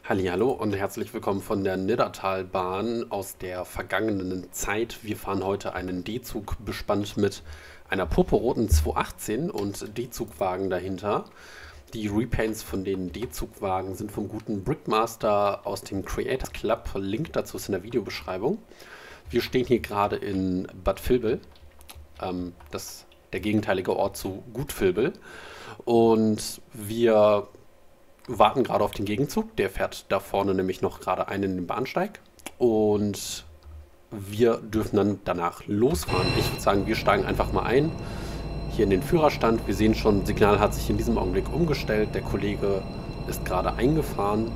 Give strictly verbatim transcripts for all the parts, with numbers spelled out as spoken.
Hallihallo und herzlich willkommen von der Niddertalbahn aus der vergangenen Zeit. Wir fahren heute einen D-Zug bespannt mit einer purpurroten zweihundertachtzehn und D-Zugwagen dahinter. Die Repaints von den D-Zugwagen sind vom guten Brickmaster aus dem Creators Club. Link dazu ist in der Videobeschreibung. Wir stehen hier gerade in Bad Vilbel, ähm, das der gegenteilige Ort zu Gut Vilbel. Und wir warten gerade auf den Gegenzug. Der fährt da vorne nämlich noch gerade ein in den Bahnsteig. Und wir dürfen dann danach losfahren. Ich würde sagen, wir steigen einfach mal ein. Hier in den Führerstand. Wir sehen schon, das Signal hat sich in diesem Augenblick umgestellt. Der Kollege ist gerade eingefahren.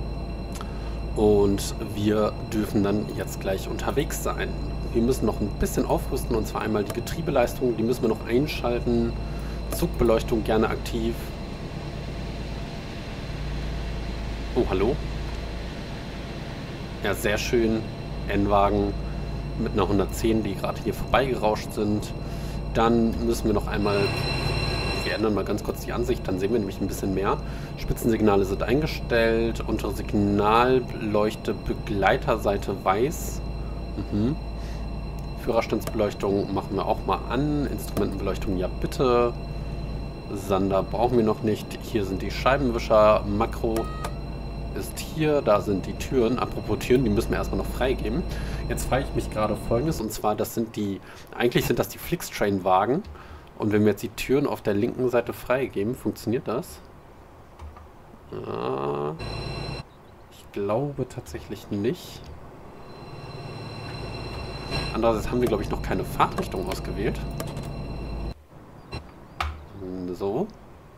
Und wir dürfen dann jetzt gleich unterwegs sein. Wir müssen noch ein bisschen aufrüsten, und zwar einmal die Getriebeleistung. Die müssen wir noch einschalten. Zugbeleuchtung gerne aktiv. Oh, hallo. Ja, sehr schön. N-Wagen mit einer hundertzehn, die gerade hier vorbeigerauscht sind. Dann müssen wir noch einmal, wir ändern mal ganz kurz die Ansicht, dann sehen wir nämlich ein bisschen mehr. Spitzensignale sind eingestellt. Untere Signalleuchte, Begleiterseite weiß. Mhm. Führerstandsbeleuchtung machen wir auch mal an. Instrumentenbeleuchtung, ja bitte. Sander brauchen wir noch nicht. Hier sind die Scheibenwischer. Makro ist hier, da sind die Türen. Apropos Türen, die müssen wir erstmal noch freigeben. Jetzt frage ich mich gerade Folgendes, und zwar, das sind die, eigentlich sind das die Flixtrain-Wagen. Und wenn wir jetzt die Türen auf der linken Seite freigeben, funktioniert das? Ah, ich glaube tatsächlich nicht. Andererseits haben wir, glaube ich, noch keine Fahrtrichtung ausgewählt. So.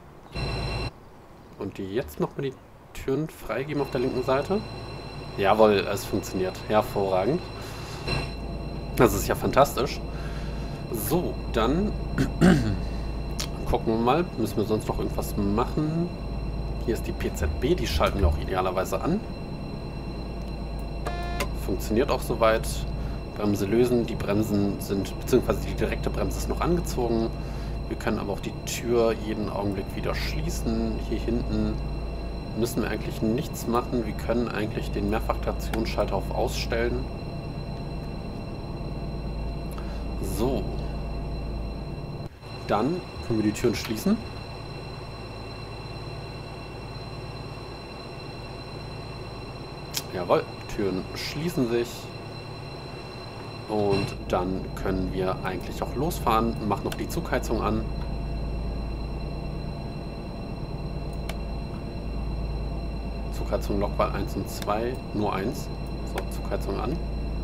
Und die jetzt noch mal die Türen freigeben auf der linken Seite. Jawohl, es funktioniert. Hervorragend. Das ist ja fantastisch. So, dann gucken wir mal. Müssen wir sonst noch irgendwas machen? Hier ist die P Z B, die schalten wir auch idealerweise an. Funktioniert auch soweit. Bremse lösen. Die Bremsen sind, beziehungsweise die direkte Bremse ist noch angezogen. Wir können aber auch die Tür jeden Augenblick wieder schließen. Hier hinten müssen wir eigentlich nichts machen. Wir können eigentlich den Mehrfachtraktionsschalter auf Ausstellen. So. Dann können wir die Türen schließen. Jawohl, die Türen schließen sich. Und dann können wir eigentlich auch losfahren. Mach noch die Zugheizung an. Zugheizung Lokwahl eins und zwei, nur eins. So, Zugheizung an.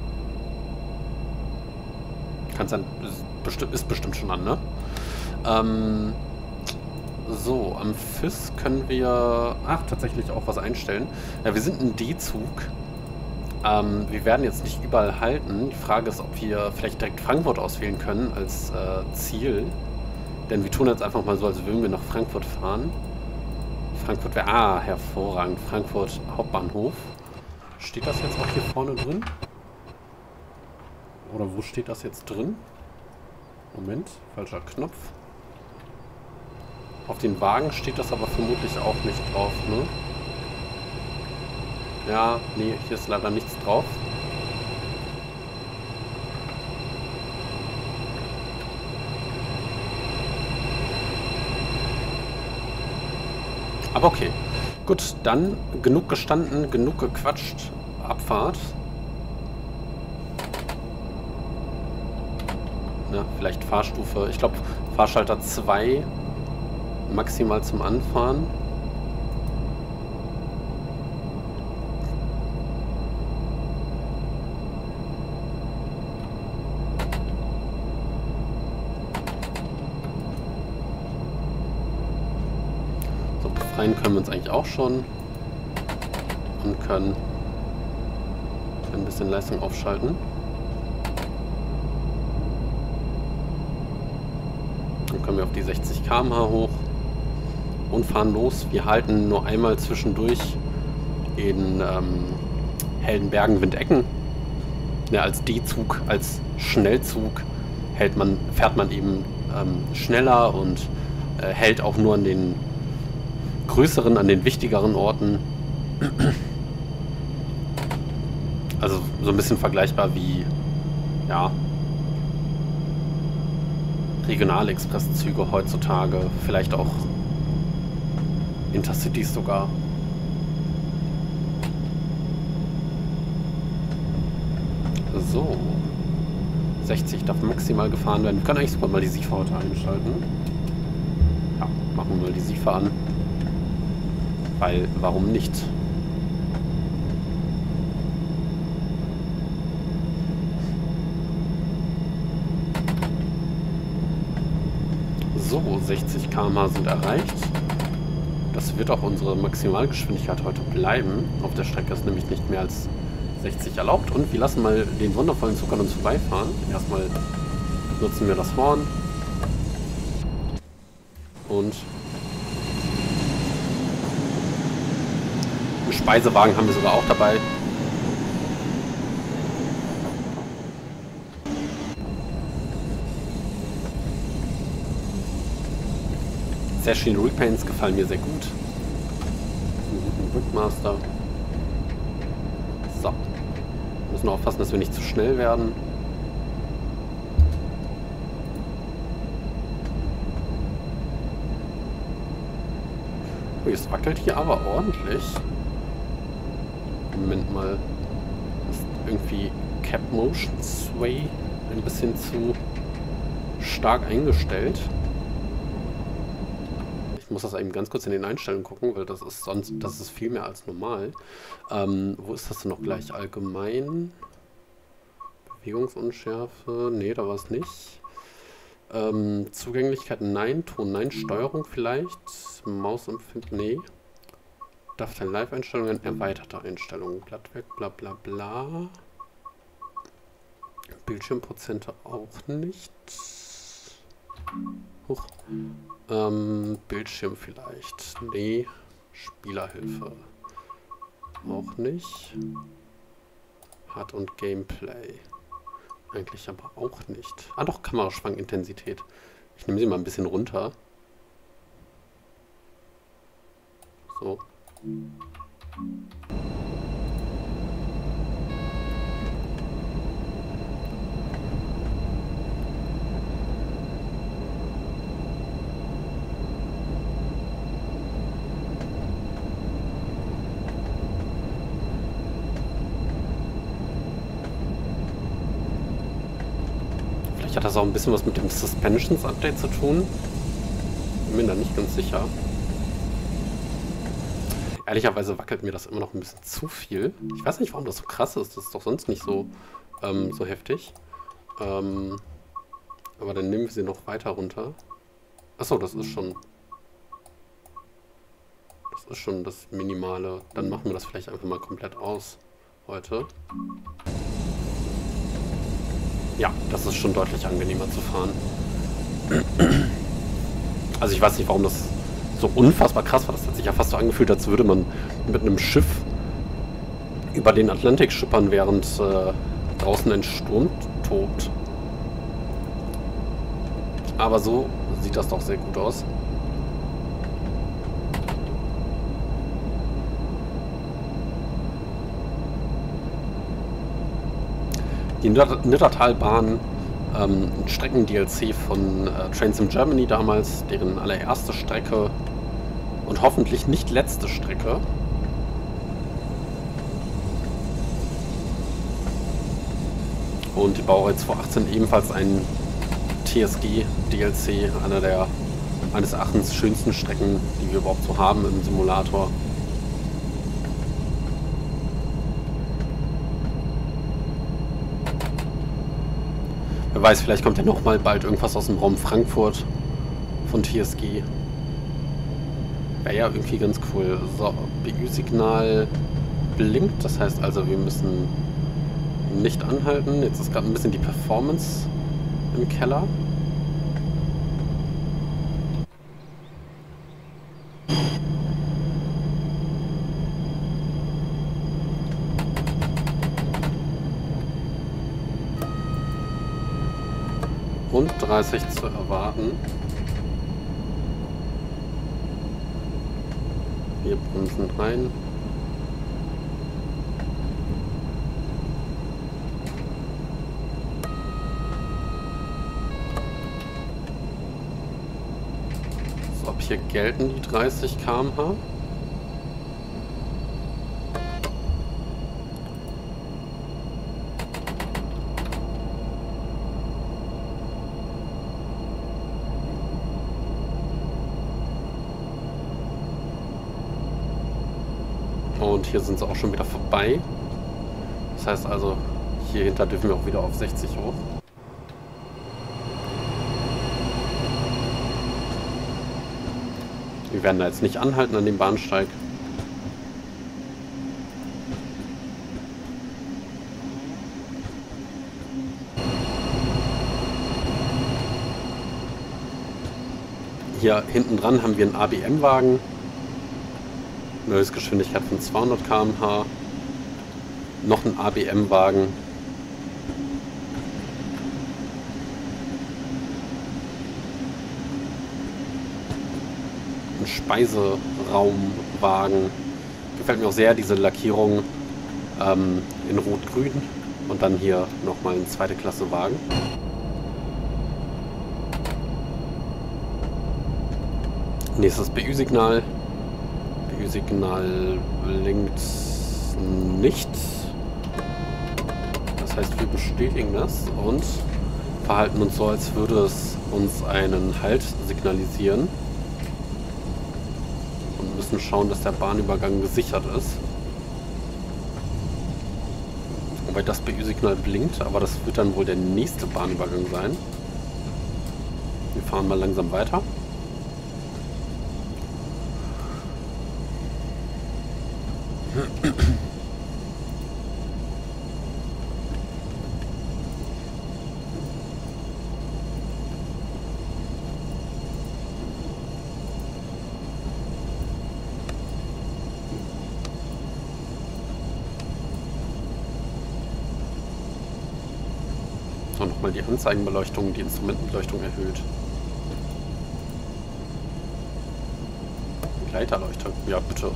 Kann's dann, ist bestimmt, ist bestimmt schon an, ne? Ähm, so, am F I S können wir, ach, tatsächlich auch was einstellen. Ja, wir sind ein D-Zug. Ähm, wir werden jetzt nicht überall halten. Die Frage ist, ob wir vielleicht direkt Frankfurt auswählen können als äh, Ziel. Denn wir tun jetzt einfach mal so, als würden wir nach Frankfurt fahren. Frankfurt wäre... Ah, hervorragend. Frankfurt Hauptbahnhof. Steht das jetzt auch hier vorne drin? Oder wo steht das jetzt drin? Moment, falscher Knopf. Auf den Wagen steht das aber vermutlich auch nicht drauf, ne? Ja, nee, hier ist leider nichts drauf. Aber okay. Gut, dann genug gestanden, genug gequatscht. Abfahrt. Ja, vielleicht Fahrstufe. Ich glaube, Fahrschalter zwei maximal zum Anfahren. Rein können wir uns eigentlich auch schon und können ein bisschen Leistung aufschalten. Dann kommen wir auf die sechzig Kilometer pro Stunde hoch und fahren los. Wir halten nur einmal zwischendurch in ähm, Heldenbergen-Windecken. Ja, als D-Zug, als Schnellzug hält man, fährt man eben ähm, schneller und äh, hält auch nur an den größeren, an den wichtigeren Orten. So ein bisschen vergleichbar wie, ja, Regionalexpresszüge heutzutage. Vielleicht auch Intercities sogar. So. sechzig darf maximal gefahren werden. Wir können eigentlich sogar mal die SIFA heute einschalten. Ja, machen wir mal die SIFA an. Weil, warum nicht? So, sechzig Kilometer pro Stunde sind erreicht. Das wird auch unsere Maximalgeschwindigkeit heute bleiben. Auf der Strecke ist nämlich nicht mehr als sechzig erlaubt. Und wir lassen mal den wundervollen Zug an uns vorbeifahren. Erstmal nutzen wir das Horn. Und einen Speisewagen haben wir sogar auch dabei. Sehr schöne Repaints gefallen mir sehr gut. Einen guten Brickmaster. So. Wir müssen aufpassen, dass wir nicht zu schnell werden. Oh, jetzt wackelt hier aber ordentlich. Moment mal. Das ist irgendwie Cap Motion Sway ein bisschen zu stark eingestellt. Ich muss das eben ganz kurz in den Einstellungen gucken, weil das ist sonst, das ist viel mehr als normal. Ähm, wo ist das denn noch gleich? Allgemein? Bewegungsunschärfe? Nee, da war es nicht. Ähm, Zugänglichkeit? Nein. Ton? Nein. Steuerung vielleicht? Mausempfinden? Nee. Dateien Live-Einstellungen? Erweiterte Einstellungen? Blattwerk? Bla bla bla. Bildschirmprozente auch nicht. Huch. Ähm, Bildschirm vielleicht. Nee. Spielerhilfe. Auch nicht. Hard- und Gameplay. Eigentlich aber auch nicht. Ah doch, Kameraschwankintensität. Ich nehme sie mal ein bisschen runter. So. Hat das auch ein bisschen was mit dem Suspensions-Update zu tun? Bin mir da nicht ganz sicher. Ehrlicherweise wackelt mir das immer noch ein bisschen zu viel. Ich weiß nicht, warum das so krass ist. Das ist doch sonst nicht so, ähm, so heftig. Ähm, aber dann nehmen wir sie noch weiter runter. Achso, das ist schon... Das ist schon das Minimale. Dann machen wir das vielleicht einfach mal komplett aus heute. Ja, das ist schon deutlich angenehmer zu fahren. Also ich weiß nicht, warum das so unfassbar krass war. Das hat sich ja fast so angefühlt, als würde man mit einem Schiff über den Atlantik schippern, während äh, draußen ein Sturm tobt. Aber so sieht das doch sehr gut aus. Die Niddertalbahn, ähm, ein Strecken-D L C von äh, Trains in Germany damals, deren allererste Strecke und hoffentlich nicht letzte Strecke. Und die Baureihe zweitausendachtzehn ebenfalls ein T S G-D L C, einer der meines Erachtens schönsten Strecken, die wir überhaupt so haben im Simulator. Wer weiß, vielleicht kommt ja noch mal bald irgendwas aus dem Raum Frankfurt von T S G. Wäre ja irgendwie ganz cool. So, B Ü-Signal blinkt, das heißt also, wir müssen nicht anhalten. Jetzt ist gerade ein bisschen die Performance im Keller. Und dreißig zu erwarten. Wir bremsen rein. hier gelten die dreißig Kilometer pro Stunde. Und hier sind sie auch schon wieder vorbei. Das heißt also, hier hinter dürfen wir auch wieder auf sechzig hoch. Wir werden da jetzt nicht anhalten an dem Bahnsteig. Hier hinten dran haben wir einen A B M-Wagen. Höchstgeschwindigkeit von zweihundert Kilometer pro Stunde. Noch ein A B M-Wagen. Ein Speiseraumwagen. Gefällt mir auch sehr, diese Lackierung ähm, in Rot-Grün. Und dann hier nochmal ein zweite Klasse Wagen. Nächstes B Ü-Signal. B Ü-Signal blinkt nicht. Das heißt, wir bestätigen das und verhalten uns so, als würde es uns einen Halt signalisieren. Und müssen schauen, dass der Bahnübergang gesichert ist. Wobei das B Ü-Signal blinkt, aber das wird dann wohl der nächste Bahnübergang sein. Wir fahren mal langsam weiter. So, nochmal die Anzeigenbeleuchtung, die Instrumentenbeleuchtung erhöht. Begleiterleuchtung, ja bitte.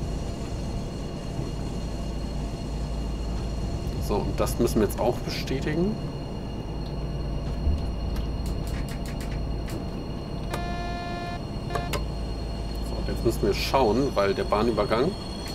So, und das müssen wir jetzt auch bestätigen. So, und jetzt müssen wir schauen, weil der Bahnübergang,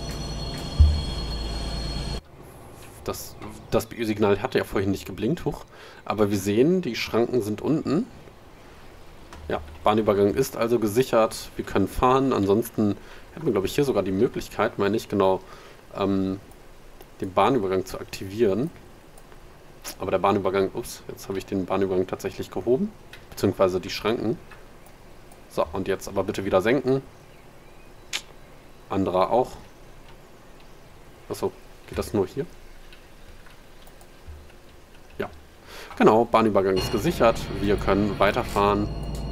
das, das B Ü-Signal hatte ja vorhin nicht geblinkt, hoch, aber wir sehen, die Schranken sind unten. Ja, Bahnübergang ist also gesichert, wir können fahren, ansonsten hätten wir, glaube ich, hier sogar die Möglichkeit, meine ich genau, ähm, den Bahnübergang zu aktivieren. Aber der Bahnübergang, ups, jetzt habe ich den Bahnübergang tatsächlich gehoben, beziehungsweise die Schranken. So, und jetzt aber bitte wieder senken. Anderer auch. Achso, geht das nur hier? Ja. Genau, Bahnübergang ist gesichert. Wir können weiterfahren.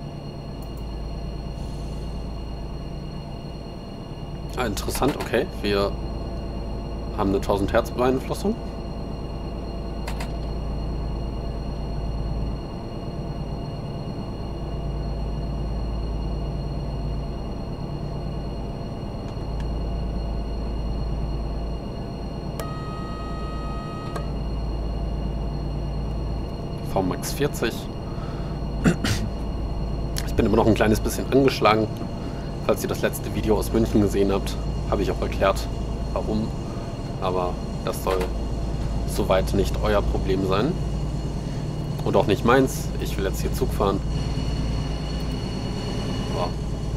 Ah, interessant, okay. Wir haben eine tausend Hertz Beeinflussung. V Max vierzig. Ich bin immer noch ein kleines bisschen angeschlagen. Falls ihr das letzte Video aus München gesehen habt, habe ich auch erklärt, warum. Aber das soll soweit nicht euer Problem sein. Und auch nicht meins. Ich will jetzt hier Zug fahren. So.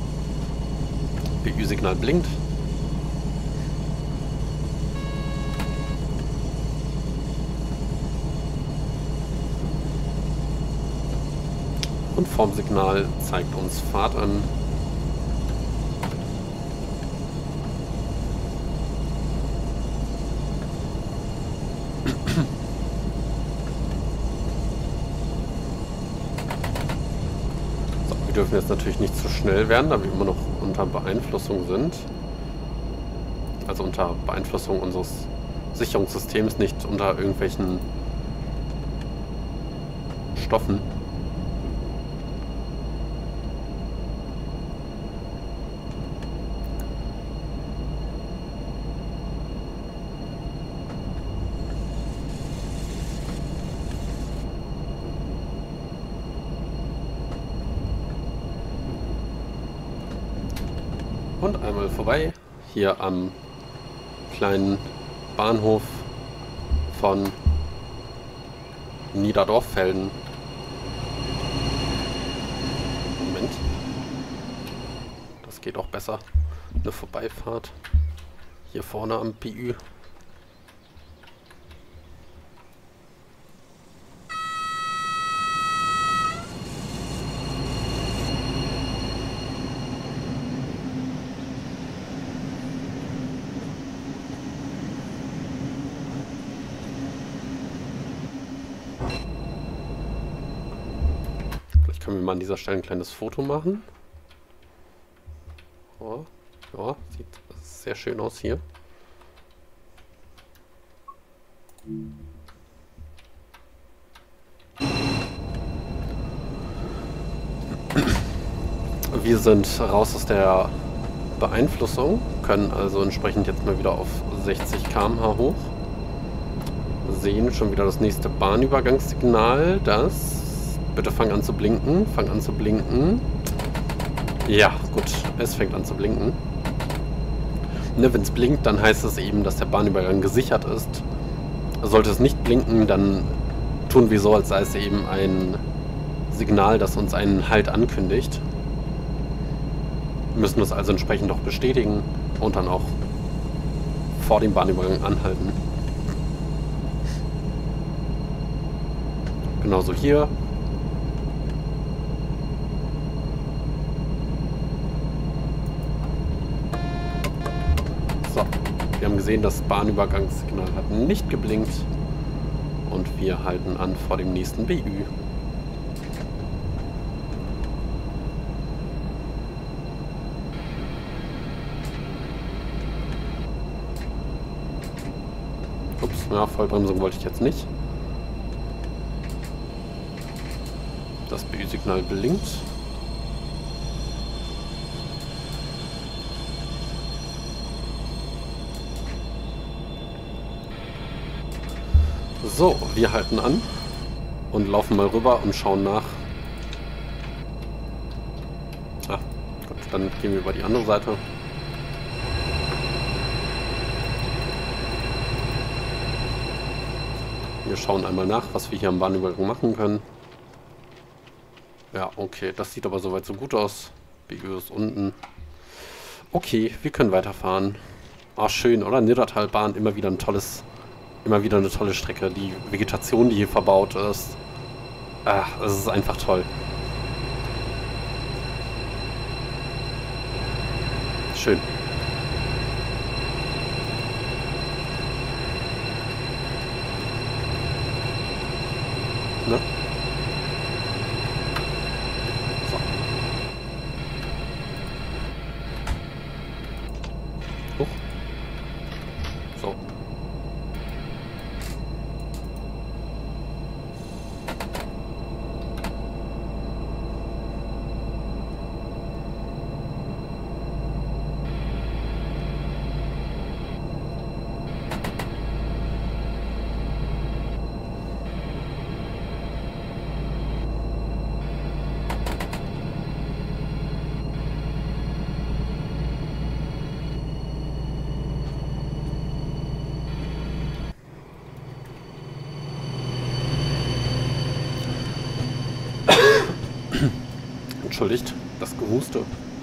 B Ü-Signal blinkt. Und Formsignal zeigt uns Fahrt an. Wir dürfen jetzt natürlich nicht zu schnell werden, da wir immer noch unter Beeinflussung sind. Also unter Beeinflussung unseres Sicherungssystems, nicht unter irgendwelchen Stoffen. und einmal vorbei hier am kleinen Bahnhof von Niederdorffelden. Moment. Das geht auch besser. Eine Vorbeifahrt. Hier vorne am P Ü. Vielleicht können wir mal an dieser Stelle ein kleines Foto machen. Oh, ja, sieht sehr schön aus hier. Wir sind raus aus der Beeinflussung, können also entsprechend jetzt mal wieder auf sechzig Kilometer pro Stunde hoch. Sehen schon wieder das nächste Bahnübergangssignal. Das. Bitte fang an zu blinken. Fang an zu blinken. Ja, gut. Es fängt an zu blinken. Ne, wenn es blinkt, dann heißt es eben, dass der Bahnübergang gesichert ist. Sollte es nicht blinken, dann tun wir so, als sei es eben ein Signal, das uns einen Halt ankündigt. Wir müssen das also entsprechend auch bestätigen und dann auch vor dem Bahnübergang anhalten. Genauso hier. So, wir haben gesehen, das Bahnübergangssignal hat nicht geblinkt und wir halten an vor dem nächsten B Ü. Ups, ja, Vollbremsung wollte ich jetzt nicht. Das B Ü-Signal blinkt. So, wir halten an und laufen mal rüber und schauen nach. Ah, gut, dann gehen wir über die andere Seite. Wir schauen einmal nach, was wir hier am Bahnübergang machen können. Ja, okay, das sieht aber soweit so gut aus. B Ü ist unten. Okay, wir können weiterfahren. Ah, schön, oder? Niddertalbahn, immer wieder ein tolles, immer wieder eine tolle Strecke. Die Vegetation, die hier verbaut ist. Ach, es ist einfach toll. Schön. Ne? So. Hoch. So. Entschuldigt, das Gehuste.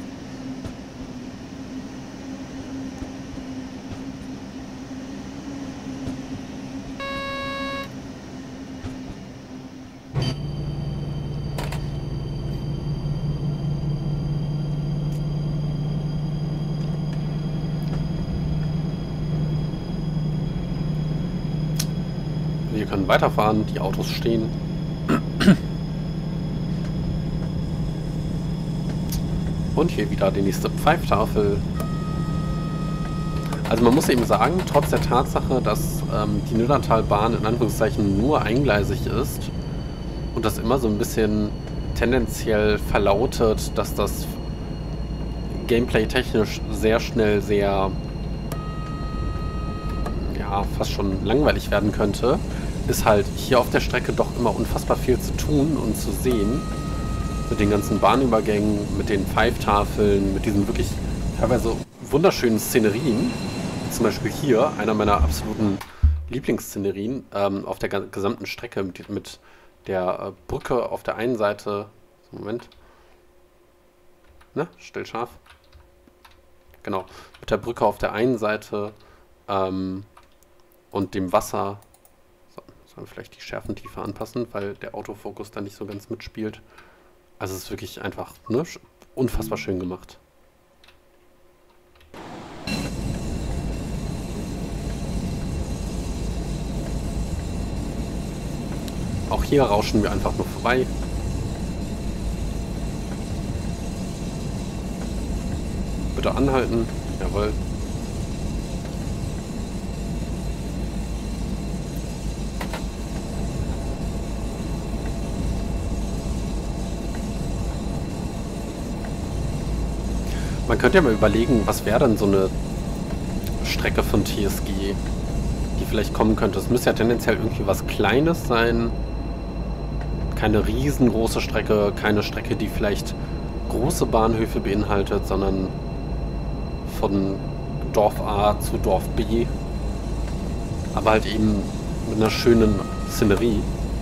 Wir können weiterfahren, die Autos stehen. Und hier wieder die nächste Pfeiftafel. Also man muss eben sagen, trotz der Tatsache, dass ähm, die Niddertalbahn in Anführungszeichen nur eingleisig ist und das immer so ein bisschen tendenziell verlautet, dass das gameplay-technisch sehr schnell sehr, ja, fast schon langweilig werden könnte, ist halt hier auf der Strecke doch immer unfassbar viel zu tun und zu sehen. Mit den ganzen Bahnübergängen, mit den Pfeiftafeln, mit diesen wirklich teilweise wunderschönen Szenerien. Zum Beispiel hier, einer meiner absoluten Lieblingsszenerien ähm, auf der ga- gesamten Strecke mit, mit der äh, Brücke auf der einen Seite. Moment. Ne? Stell scharf. Genau. Mit der Brücke auf der einen Seite ähm, und dem Wasser. So, sollen wir vielleicht die Schärfentiefe anpassen, weil der Autofokus da nicht so ganz mitspielt. Also es ist wirklich einfach, ne, sch- unfassbar schön gemacht. Auch hier rauschen wir einfach nur vorbei. Bitte anhalten. Jawohl. Man könnte ja mal überlegen, was wäre denn so eine Strecke von T S G, die vielleicht kommen könnte. Es müsste ja tendenziell irgendwie was Kleines sein. Keine riesengroße Strecke, keine Strecke, die vielleicht große Bahnhöfe beinhaltet, sondern von Dorf A zu Dorf B. Aber halt eben mit einer schönen Szenerie.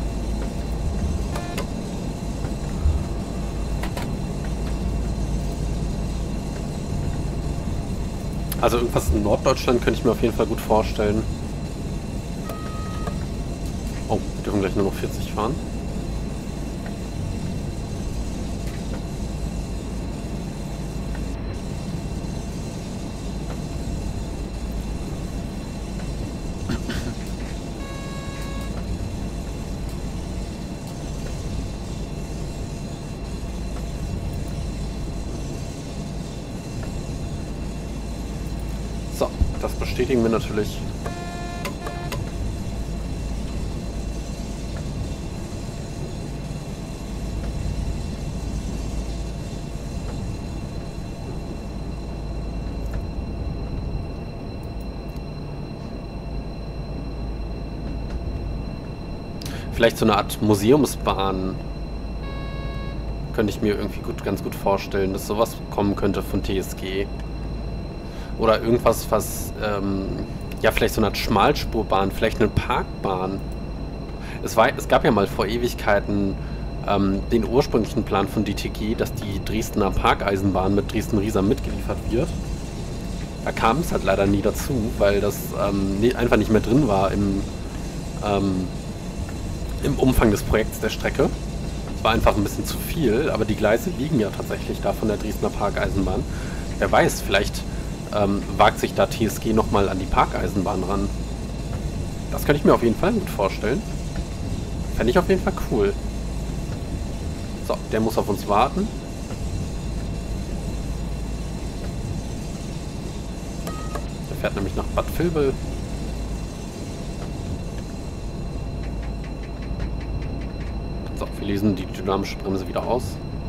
Also irgendwas in Norddeutschland könnte ich mir auf jeden Fall gut vorstellen. Oh, wir dürfen gleich nur noch vierzig fahren. So, das bestätigen wir natürlich. Vielleicht so eine Art Museumsbahn könnte ich mir irgendwie gut, ganz gut vorstellen, dass sowas kommen könnte von T S G. Oder irgendwas, was, ähm, ja, vielleicht so eine Art Schmalspurbahn, vielleicht eine Parkbahn. Es war, es gab ja mal vor Ewigkeiten ähm, den ursprünglichen Plan von D T G, dass die Dresdner Parkeisenbahn mit Dresden-Riesa mitgeliefert wird. Da kam es halt leider nie dazu, weil das ähm, nie, einfach nicht mehr drin war im, ähm, im Umfang des Projekts der Strecke. Es war einfach ein bisschen zu viel, aber die Gleise liegen ja tatsächlich da von der Dresdner Parkeisenbahn. Wer weiß, vielleicht ähm, wagt sich da T S G nochmal an die Parkeisenbahn ran. Das könnte ich mir auf jeden Fall gut vorstellen. Fände ich auf jeden Fall cool. So, der muss auf uns warten. Der fährt nämlich nach Bad Vilbel. So, wir lesen die dynamische Bremse wieder aus.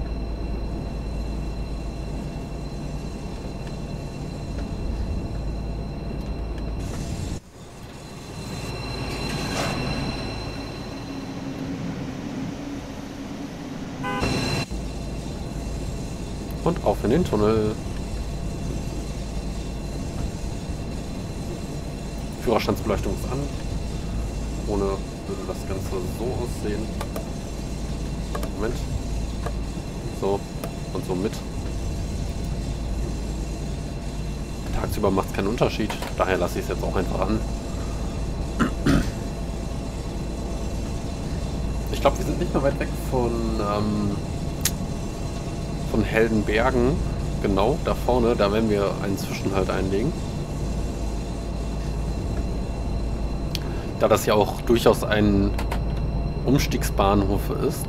Und auf in den Tunnel. Führerstandsbeleuchtung ist an. Ohne würde das Ganze so aussehen. Moment. So und so mit. Tagsüber macht es keinen Unterschied. Daher lasse ich es jetzt auch einfach an. Ich glaube, wir sind nicht mehr weit weg von, ähm, von Heldenbergen. Genau, da vorne. Da werden wir einen Zwischenhalt einlegen. Da das ja auch durchaus ein Umstiegsbahnhof ist.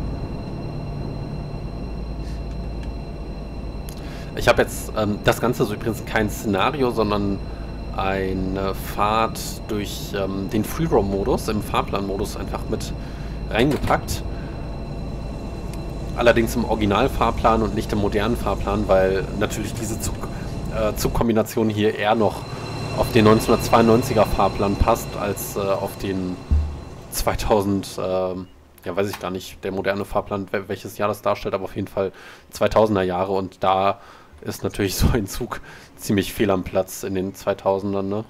Ich habe jetzt, ähm, das Ganze ist übrigens kein Szenario, sondern eine Fahrt durch ähm, den Free-Roam-Modus, im Fahrplan-Modus einfach mit reingepackt. Allerdings im Original-Fahrplan und nicht im modernen Fahrplan, weil natürlich diese Zug, äh, Zugkombination hier eher noch auf den neunzehnhundertzweiundneunziger Fahrplan passt, als äh, auf den zweitausend, äh, ja weiß ich gar nicht, der moderne Fahrplan, welches Jahr das darstellt, aber auf jeden Fall zweitausender Jahre, und da ist natürlich so ein Zug ziemlich fehl am Platz in den zweitausendern, ne?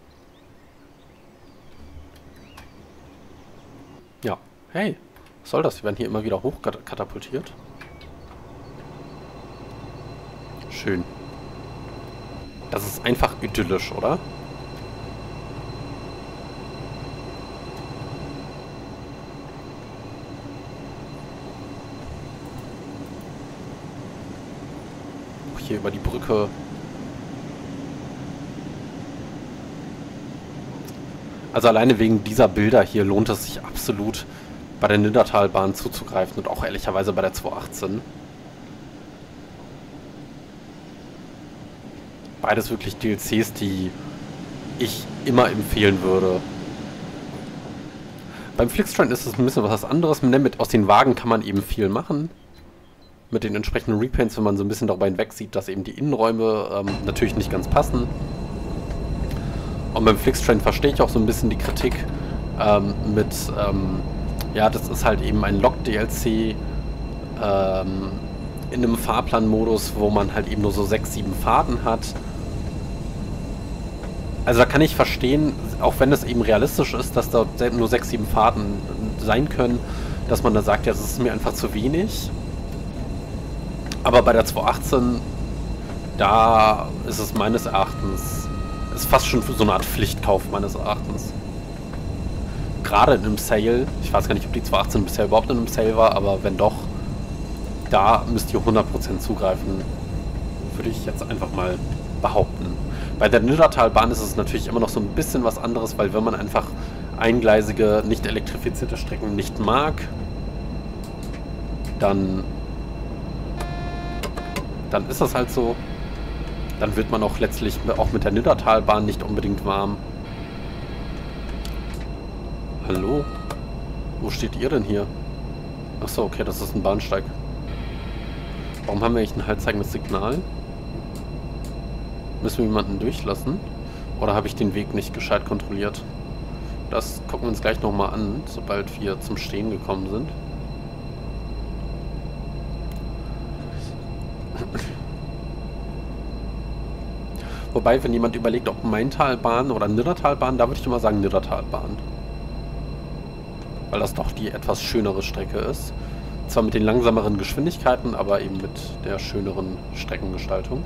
Ja. Hey, was soll das? Wir werden hier immer wieder hochkatapultiert. Schön. Das ist einfach idyllisch, oder? Hier über die Brücke. Also alleine wegen dieser Bilder hier lohnt es sich absolut, bei der Niddertalbahn zuzugreifen und auch ehrlicherweise bei der zweihundertachtzehn. Beides wirklich D L Cs, die ich immer empfehlen würde. Beim Flixtrain ist es ein bisschen was anderes. Mit, aus den Wagen kann man eben viel machen. Mit den entsprechenden Repaints, wenn man so ein bisschen darüber hinweg sieht, dass eben die Innenräume ähm, natürlich nicht ganz passen. Und beim Flixtrain verstehe ich auch so ein bisschen die Kritik ähm, mit, ähm, ja, das ist halt eben ein Lok-D L C ähm, in einem Fahrplanmodus, wo man halt eben nur so sechs, sieben Fahrten hat. Also da kann ich verstehen, auch wenn es eben realistisch ist, dass da nur sechs, sieben Fahrten sein können, dass man da sagt, ja, das ist mir einfach zu wenig. Aber bei der zweihundertachtzehn, da ist es meines Erachtens, ist fast schon so eine Art Pflichtkauf meines Erachtens. Gerade in einem Sale, ich weiß gar nicht, ob die zweihundertachtzehn bisher überhaupt in einem Sale war, aber wenn doch, da müsst ihr hundert Prozent zugreifen, würde ich jetzt einfach mal behaupten. Bei der Niddertalbahn ist es natürlich immer noch so ein bisschen was anderes, weil wenn man einfach eingleisige, nicht elektrifizierte Strecken nicht mag, dann dann ist das halt so. Dann wird man auch letztlich auch mit der Niddertalbahn nicht unbedingt warm. Hallo? Wo steht ihr denn hier? Achso, okay, das ist ein Bahnsteig. Warum haben wir eigentlich ein haltzeigendes Signal? Müssen wir jemanden durchlassen? Oder habe ich den Weg nicht gescheit kontrolliert? Das gucken wir uns gleich nochmal an, sobald wir zum Stehen gekommen sind. Wobei, wenn jemand überlegt, ob Maintalbahn oder Niddertalbahn, da würde ich immer sagen Niddertalbahn. Weil das doch die etwas schönere Strecke ist. Zwar mit den langsameren Geschwindigkeiten, aber eben mit der schöneren Streckengestaltung.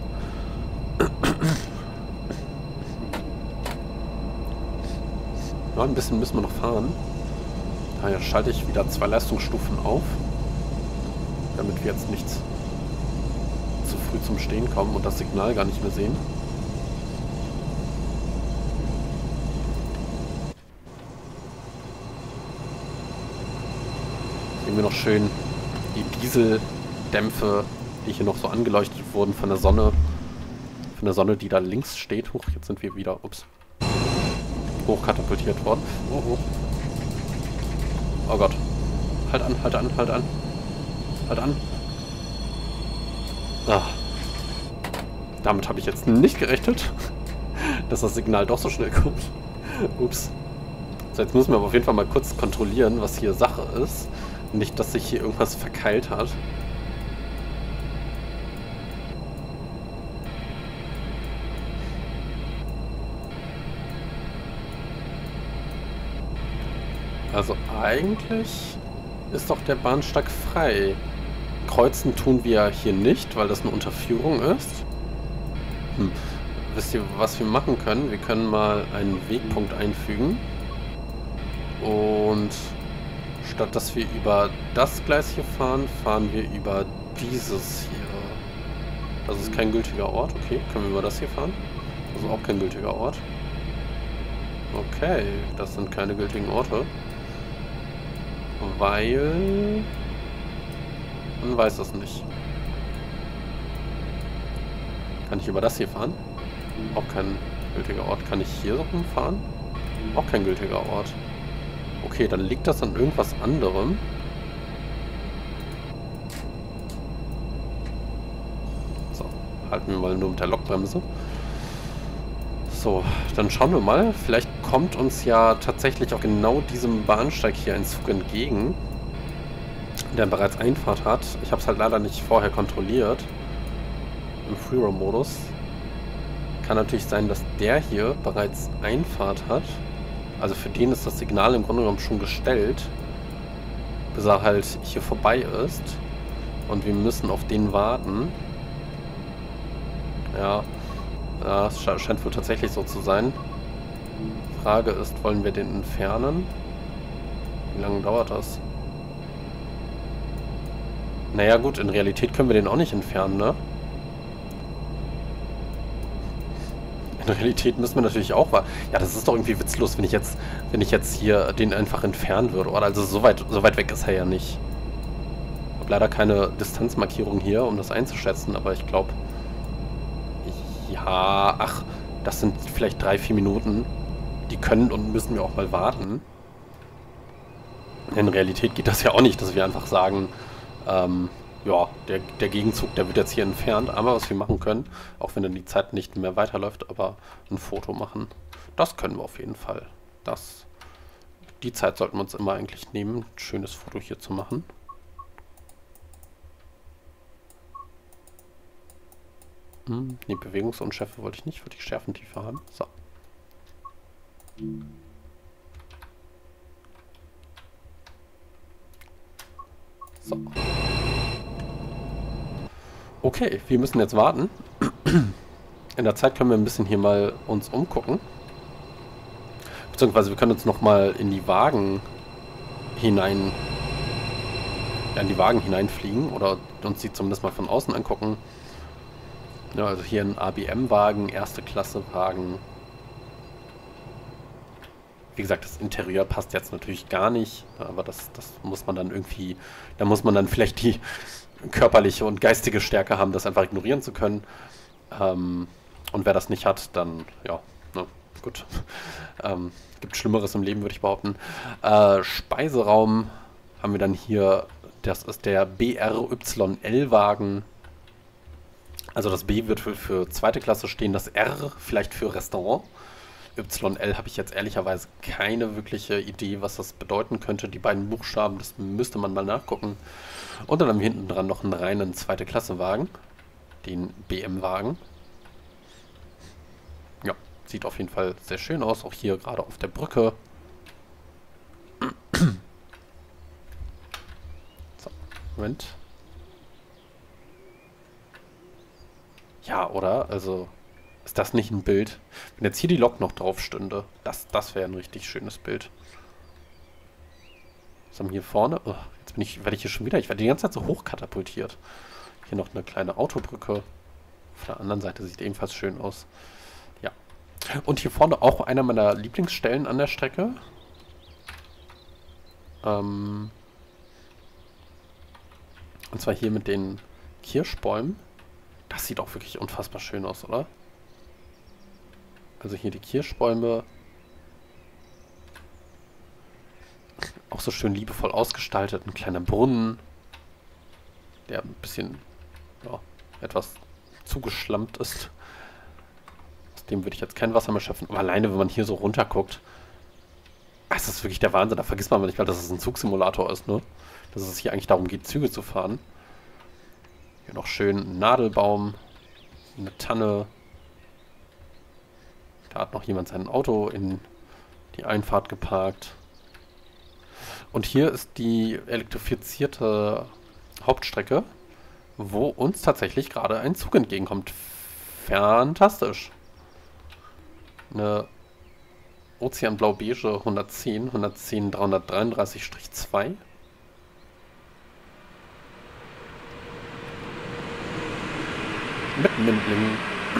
Ja, ein bisschen müssen wir noch fahren. Daher schalte ich wieder zwei Leistungsstufen auf, damit wir jetzt nicht zu früh zum Stehen kommen und das Signal gar nicht mehr sehen. Sehen wir noch schön die Dieseldämpfe, die hier noch so angeleuchtet wurden von der Sonne. Von der Sonne, die da links steht. Huch, jetzt sind wir wieder, ups, hochkatapultiert worden. Oh, oh. Oh Gott. Halt an, halt an, halt an. Halt an. Ah. Damit habe ich jetzt nicht gerechnet, dass das Signal doch so schnell kommt. Ups. So, jetzt müssen wir aber auf jeden Fall mal kurz kontrollieren, was hier Sache ist. Nicht, dass sich hier irgendwas verkeilt hat. Also eigentlich ist doch der Bahnsteig frei. Kreuzen tun wir hier nicht, weil das eine Unterführung ist. Hm. Wisst ihr, was wir machen können? Wir können mal einen Wegpunkt einfügen. Und statt dass wir über das Gleis hier fahren, fahren wir über dieses hier. Das ist kein gültiger Ort. Okay, können wir über das hier fahren? Das ist auch kein gültiger Ort. Okay, das sind keine gültigen Orte. Weil... man weiß das nicht. Kann ich über das hier fahren? Auch kein gültiger Ort. Kann ich hier so rumfahren? Auch kein gültiger Ort. Okay, dann liegt das an irgendwas anderem. So, halten wir mal nur mit der Lokbremse. So, dann schauen wir mal. Vielleicht kommt uns ja tatsächlich auf genau diesem Bahnsteig hier ein Zug entgegen, der bereits Einfahrt hat. Ich habe es halt leider nicht vorher kontrolliert. im Freeroam-Modus. Kann natürlich sein, dass der hier bereits Einfahrt hat. Also für den ist das Signal im Grunde genommen schon gestellt, bis er halt hier vorbei ist. Und wir müssen auf den warten. Ja, ja, es scheint wohl tatsächlich so zu sein. Frage ist, wollen wir den entfernen? Wie lange dauert das? Naja gut, in Realität können wir den auch nicht entfernen, ne? In Realität müssen wir natürlich auch warten. Ja, das ist doch irgendwie witzlos, wenn ich jetzt, wenn ich jetzt hier den einfach entfernen würde. Oder also so weit, so weit weg ist er ja nicht. Ich habe leider keine Distanzmarkierung hier, um das einzuschätzen, aber ich glaube... Ja, ach, das sind vielleicht drei, vier Minuten. Die können und müssen wir auch mal warten. In Realität geht das ja auch nicht, dass wir einfach sagen, ähm, ja, der, der Gegenzug, der wird jetzt hier entfernt. Aber was wir machen können, auch wenn dann die Zeit nicht mehr weiterläuft, aber ein Foto machen, das können wir auf jeden Fall. Das, die Zeit sollten wir uns immer eigentlich nehmen, ein schönes Foto hier zu machen. Hm, die Bewegungsunschärfe wollte ich nicht, wollte ich Schärfentiefe haben. So. So. Okay, wir müssen jetzt warten. In der Zeit können wir ein bisschen hier mal uns umgucken. Beziehungsweise wir können uns nochmal in die Wagen hinein, ja, in die Wagen hineinfliegen oder uns die zumindest mal von außen angucken. Ja, also hier ein A B M-Wagen, erste Klasse-Wagen. Wie gesagt, das Interieur passt jetzt natürlich gar nicht, aber das, das muss man dann irgendwie, da muss man dann vielleicht die körperliche und geistige Stärke haben, das einfach ignorieren zu können. Ähm, und wer das nicht hat, dann, ja, ne, gut. ähm, gibt Schlimmeres im Leben, würde ich behaupten. Äh, Speiseraum haben wir dann hier, das ist der B R Y L-Wagen. Also das B wird für, für zweite Klasse stehen, das R vielleicht für Restaurant. Y L habe ich jetzt ehrlicherweise keine wirkliche Idee, was das bedeuten könnte. Die beiden Buchstaben, das müsste man mal nachgucken. Und dann haben wir hinten dran noch einen reinen zweite Klasse Wagen, den B M-Wagen. Ja, sieht auf jeden Fall sehr schön aus, auch hier gerade auf der Brücke. So, Moment. Ja, oder? Also... Ist das nicht ein Bild? Wenn jetzt hier die Lok noch drauf stünde, das, das wäre ein richtig schönes Bild. Was haben wir hier vorne? Oh, jetzt bin ich, werde ich hier schon wieder, ich werde die ganze Zeit so hoch katapultiert. Hier noch eine kleine Autobrücke. Auf der anderen Seite sieht ebenfalls schön aus. Ja. Und hier vorne auch einer meiner Lieblingsstellen an der Strecke. Ähm Und zwar hier mit den Kirschbäumen. Das sieht auch wirklich unfassbar schön aus, oder? Also hier die Kirschbäume. Auch so schön liebevoll ausgestaltet. Ein kleiner Brunnen. Der ein bisschen, ja, etwas zugeschlammt ist. Aus dem würde ich jetzt kein Wasser mehr schöpfen. Aber alleine, wenn man hier so runter guckt. Das ist wirklich der Wahnsinn. Da vergisst man manchmal, dass es ein Zugsimulator ist, ne? Dass es hier eigentlich darum geht, Züge zu fahren. Hier noch schön ein Nadelbaum. Eine Tanne. Da hat noch jemand sein Auto in die Einfahrt geparkt. Und hier ist die elektrifizierte Hauptstrecke, wo uns tatsächlich gerade ein Zug entgegenkommt. Fantastisch. Eine Ozeanblau-Beige hundertzehn, hundertzehn dreihundertdreiunddreißig zwei. Mit Mindlingen.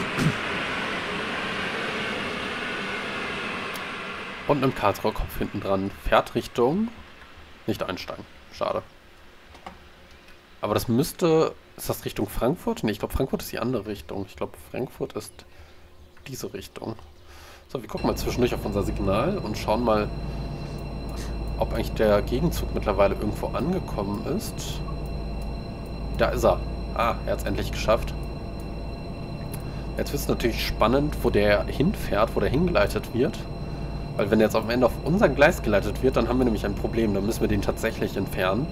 Und einem Karlsruher Kopf hinten dran. Fährt Richtung... Nicht einsteigen. Schade. Aber das müsste... Ist das Richtung Frankfurt? Ne, ich glaube Frankfurt ist die andere Richtung. Ich glaube Frankfurt ist diese Richtung. So, wir gucken mal zwischendurch auf unser Signal und schauen mal, ob eigentlich der Gegenzug mittlerweile irgendwo angekommen ist. Da ist er. Ah, er hat es endlich geschafft. Jetzt wird es natürlich spannend, wo der hinfährt, wo der hingeleitet wird. Weil wenn er jetzt am Ende auf unser Gleis geleitet wird, dann haben wir nämlich ein Problem. Dann müssen wir den tatsächlich entfernen.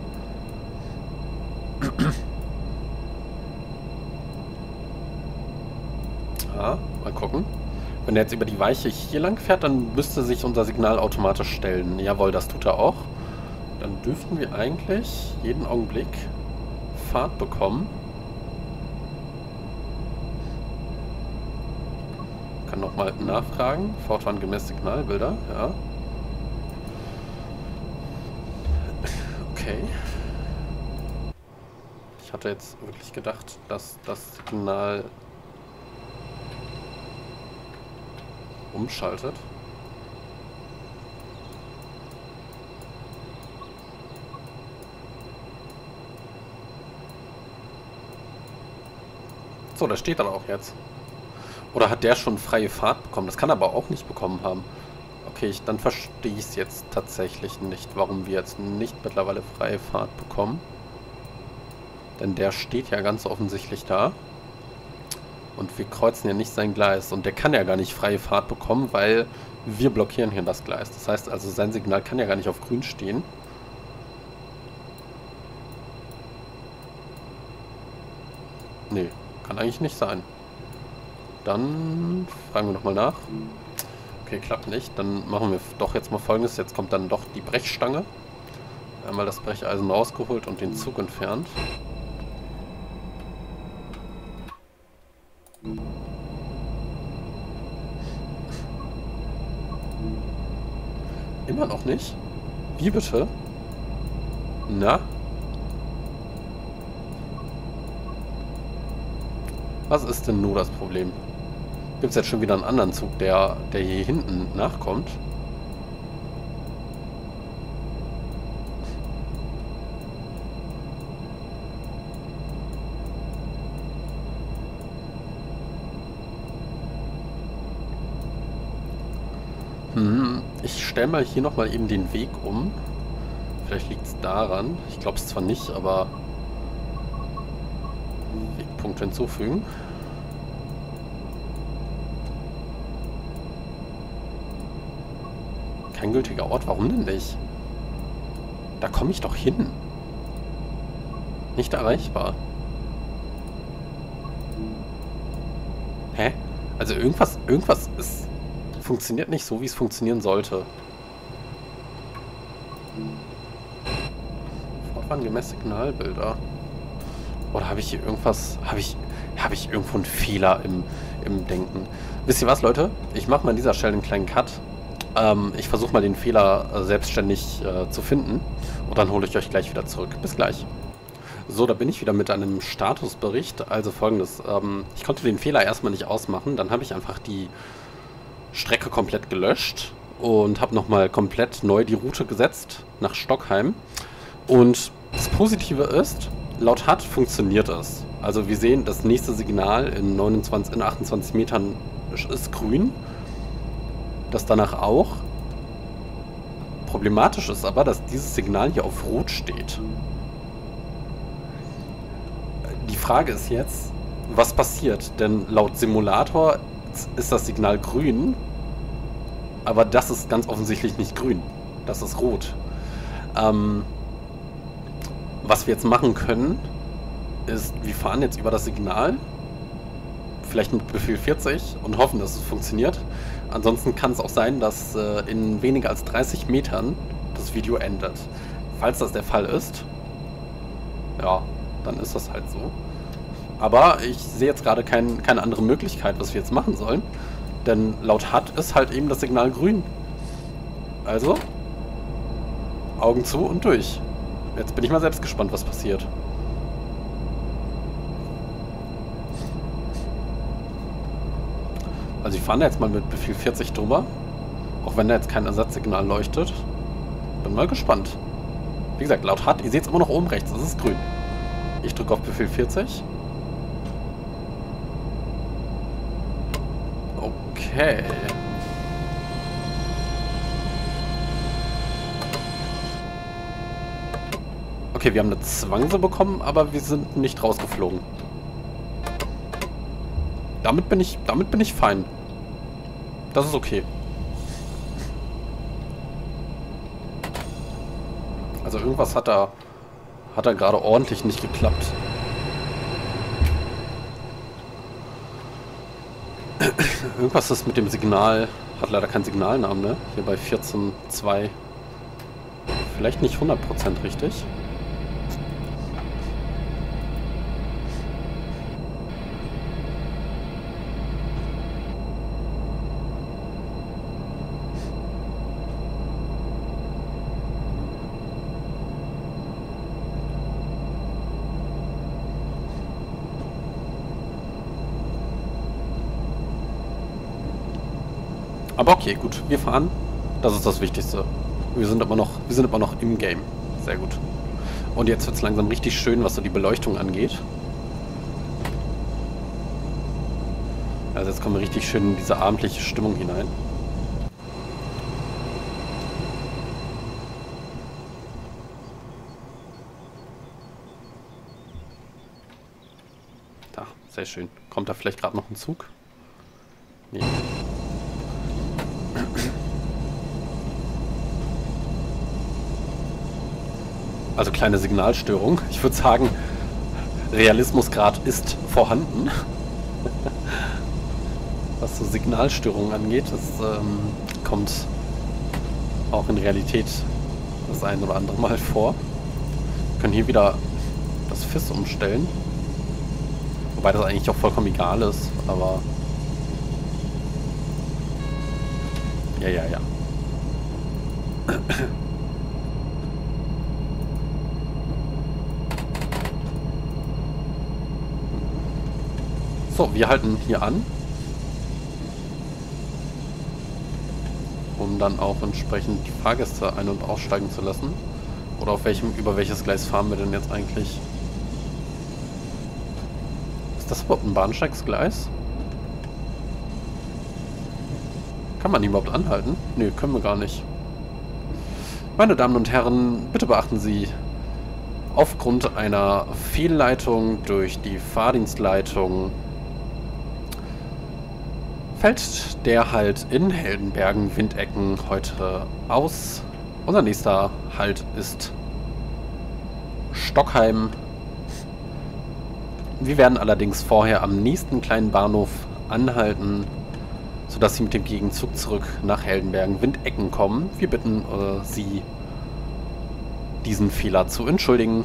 Wenn er jetzt über die Weiche hier lang fährt, dann müsste sich unser Signal automatisch stellen. Jawohl, das tut er auch. Dann dürften wir eigentlich jeden Augenblick Fahrt bekommen. Kann nochmal nachfragen. Fortfahren gemäß Signalbilder, ja. Okay. Ich hatte jetzt wirklich gedacht, dass das Signal umschaltet. So, da steht dann auch jetzt. Oder hat der schon freie Fahrt bekommen? Das kann er aber auch nicht bekommen haben. Okay, ich, dann verstehe ich es jetzt tatsächlich nicht, warum wir jetzt nicht mittlerweile freie Fahrt bekommen. Denn der steht ja ganz offensichtlich da. Und wir kreuzen ja nicht sein Gleis. Und der kann ja gar nicht freie Fahrt bekommen, weil wir blockieren hier das Gleis. Das heißt also, sein Signal kann ja gar nicht auf grün stehen. Nee, kann eigentlich nicht sein. Dann fragen wir nochmal nach. Okay, klappt nicht. Dann machen wir doch jetzt mal Folgendes. Jetzt kommt dann doch die Brechstange. Einmal das Brecheisen rausgeholt und den Zug entfernt. Immer noch nicht? Wie bitte? Na? Was ist denn nur das Problem? Gibt es jetzt schon wieder einen anderen Zug, der, der hier hinten nachkommt? Hm, ich stelle mal hier nochmal eben den Weg um. Vielleicht liegt es daran. Ich glaube es zwar nicht, aber... Wegpunkt hinzufügen. Kein gültiger Ort, warum denn nicht? Da komme ich doch hin. Nicht erreichbar. Hä? Also irgendwas, irgendwas ist, funktioniert nicht so, wie es funktionieren sollte. Fortfahren gemäß Signalbilder. Oder habe ich hier irgendwas, habe ich, habe ich irgendwo einen Fehler im, im Denken? Wisst ihr was, Leute? Ich mache mal an dieser Stelle einen kleinen Cut. Ähm, ich versuche mal den Fehler äh, selbstständig äh, zu finden und dann hole ich euch gleich wieder zurück. Bis gleich. So, da bin ich wieder mit einem Statusbericht. Also folgendes, ähm, ich konnte den Fehler erstmal nicht ausmachen, dann habe ich einfach die Strecke komplett gelöscht und habe nochmal komplett neu die Route gesetzt nach Stockheim. Und das Positive ist, laut H U D funktioniert es. Also wir sehen, das nächste Signal in, neunundzwanzig, in achtundzwanzig Metern ist grün. Das danach auch. Problematisch ist aber, dass dieses Signal hier auf Rot steht. Die Frage ist jetzt, was passiert? Denn laut Simulator ist das Signal grün, aber das ist ganz offensichtlich nicht grün. Das ist rot. Ähm, was wir jetzt machen können, ist, wir fahren jetzt über das Signal, vielleicht mit Befehl vierzig und hoffen, dass es funktioniert. Ansonsten kann es auch sein, dass äh, in weniger als dreißig Metern das Video endet. Falls das der Fall ist, ja, dann ist das halt so. Aber ich sehe jetzt gerade kein, keine andere Möglichkeit, was wir jetzt machen sollen. Denn laut H U D ist halt eben das Signal grün. Also, Augen zu und durch. Jetzt bin ich mal selbst gespannt, was passiert. Also ich fahre jetzt mal mit Befehl vierzig drüber. Auch wenn da jetzt kein Ersatzsignal leuchtet. Bin mal gespannt. Wie gesagt, laut H U D, ihr seht es immer noch oben rechts, es ist grün. Ich drücke auf Befehl vierzig. Okay. Okay, wir haben eine Zwangse bekommen, aber wir sind nicht rausgeflogen. Damit bin ich, damit bin ich fein. Das ist okay. Also irgendwas hat da, hat da gerade ordentlich nicht geklappt. Irgendwas ist mit dem Signal, hat leider keinen Signalnamen, ne? Hier bei vierzehn Punkt zwei. Vielleicht nicht hundert Prozent richtig. Aber okay, gut. Wir fahren. Das ist das Wichtigste. Wir sind immer noch, wir sind immer noch im Game. Sehr gut. Und jetzt wird es langsam richtig schön, was so die Beleuchtung angeht. Also jetzt kommen wir richtig schön in diese abendliche Stimmung hinein. Da, sehr schön. Kommt da vielleicht gerade noch ein Zug? Nee. Also kleine Signalstörung. Ich würde sagen, Realismusgrad ist vorhanden. Was so Signalstörungen angeht, das ähm, kommt auch in Realität das ein oder andere Mal vor. Wir können hier wieder das F I S umstellen. Wobei das eigentlich auch vollkommen egal ist, aber... Ja, ja, ja. So, wir halten hier an, um dann auch entsprechend die Fahrgäste ein- und aussteigen zu lassen. Oder auf welchem, über welches Gleis fahren wir denn jetzt eigentlich? Ist das überhaupt ein Bahnsteigsgleis? Kann man die überhaupt anhalten? Nö, können wir gar nicht. Meine Damen und Herren, bitte beachten Sie, aufgrund einer Fehlleitung durch die Fahrdienstleitung fällt der Halt in Heldenbergen-Windecken heute aus. Unser nächster Halt ist Stockheim. Wir werden allerdings vorher am nächsten kleinen Bahnhof anhalten, sodass Sie mit dem Gegenzug zurück nach Heldenbergen-Windecken kommen. Wir bitten äh, Sie, diesen Fehler zu entschuldigen.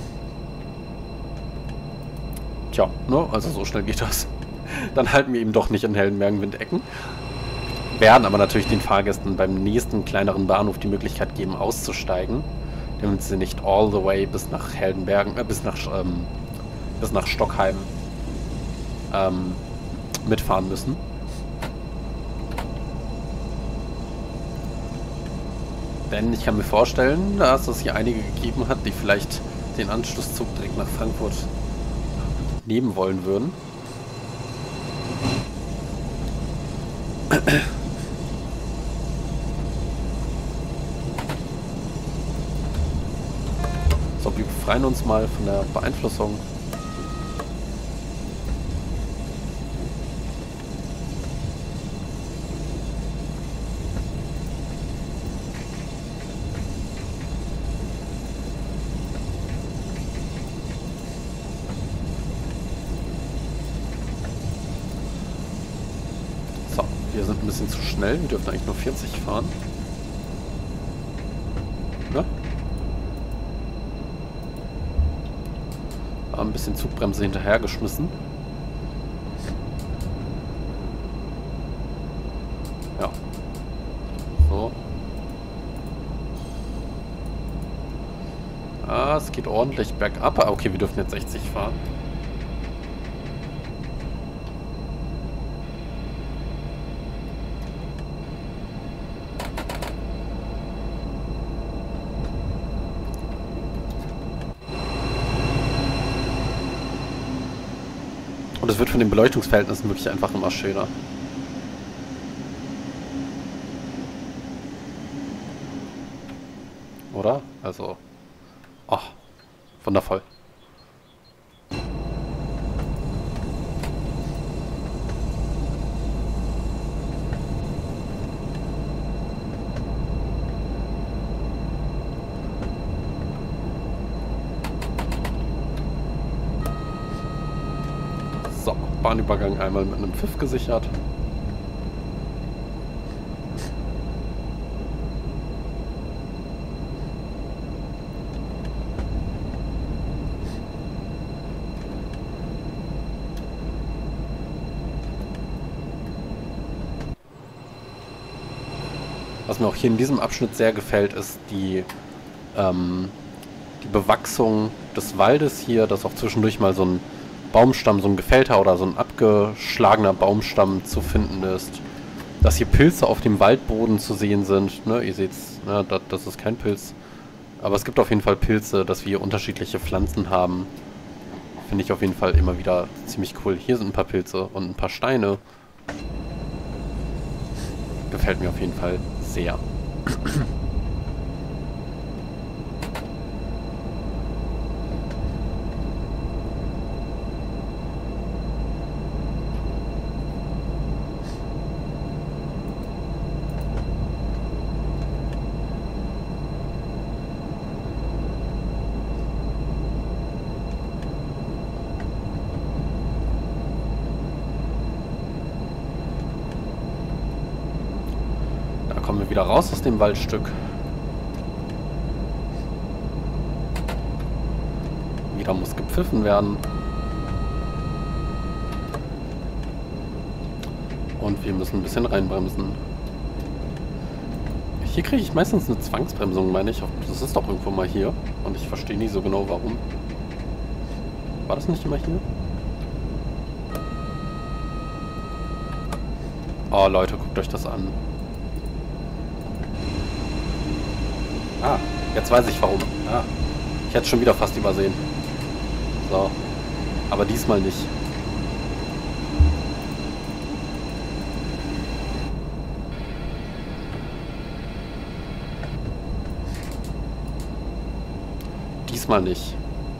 Tja, ne? Also so schnell geht das. Dann halten wir eben doch nicht in Heldenbergen-Windecken. Werden aber natürlich den Fahrgästen beim nächsten kleineren Bahnhof die Möglichkeit geben, auszusteigen, damit sie nicht all the way bis nach Heldenbergen, äh, bis nach, ähm, bis nach Stockheim ähm, mitfahren müssen. Denn ich kann mir vorstellen, dass es hier einige gegeben hat, die vielleicht den Anschlusszug direkt nach Frankfurt nehmen wollen würden. So, wir befreien uns mal von der Beeinflussung. So, wir sind ein bisschen zu schnell. Wir dürfen eigentlich nur vierzig fahren. Ne? Ein bisschen Zugbremse hinterhergeschmissen. Ja. So. Ah, es geht ordentlich bergab. Ah, okay, wir dürfen jetzt sechzig fahren. Und es wird von den Beleuchtungsverhältnissen wirklich einfach immer schöner. Oder? Also... Oh, wundervoll. So, Bahnübergang einmal mit einem Pfiff gesichert. Was mir auch hier in diesem Abschnitt sehr gefällt, ist die, ähm, die Bewachsung des Waldes hier, dass auch zwischendurch mal so ein Baumstamm, so ein gefällter oder so ein abgeschlagener Baumstamm zu finden ist. Dass hier Pilze auf dem Waldboden zu sehen sind. Ne? Ihr seht's, ne? das, das ist kein Pilz. Aber es gibt auf jeden Fall Pilze, dass wir unterschiedliche Pflanzen haben. Finde ich auf jeden Fall immer wieder ziemlich cool. Hier sind ein paar Pilze und ein paar Steine. Gefällt mir auf jeden Fall sehr. Kommen wir wieder raus aus dem Waldstück. Wieder muss gepfiffen werden. Und wir müssen ein bisschen reinbremsen. Hier kriege ich meistens eine Zwangsbremsung, meine ich. Das ist doch irgendwo mal hier. Und ich verstehe nie so genau, warum. War das nicht immer hier? Oh, Leute, guckt euch das an. Ah, jetzt weiß ich warum. Ah, ich hätte es schon wieder fast übersehen. So. Aber diesmal nicht. Diesmal nicht.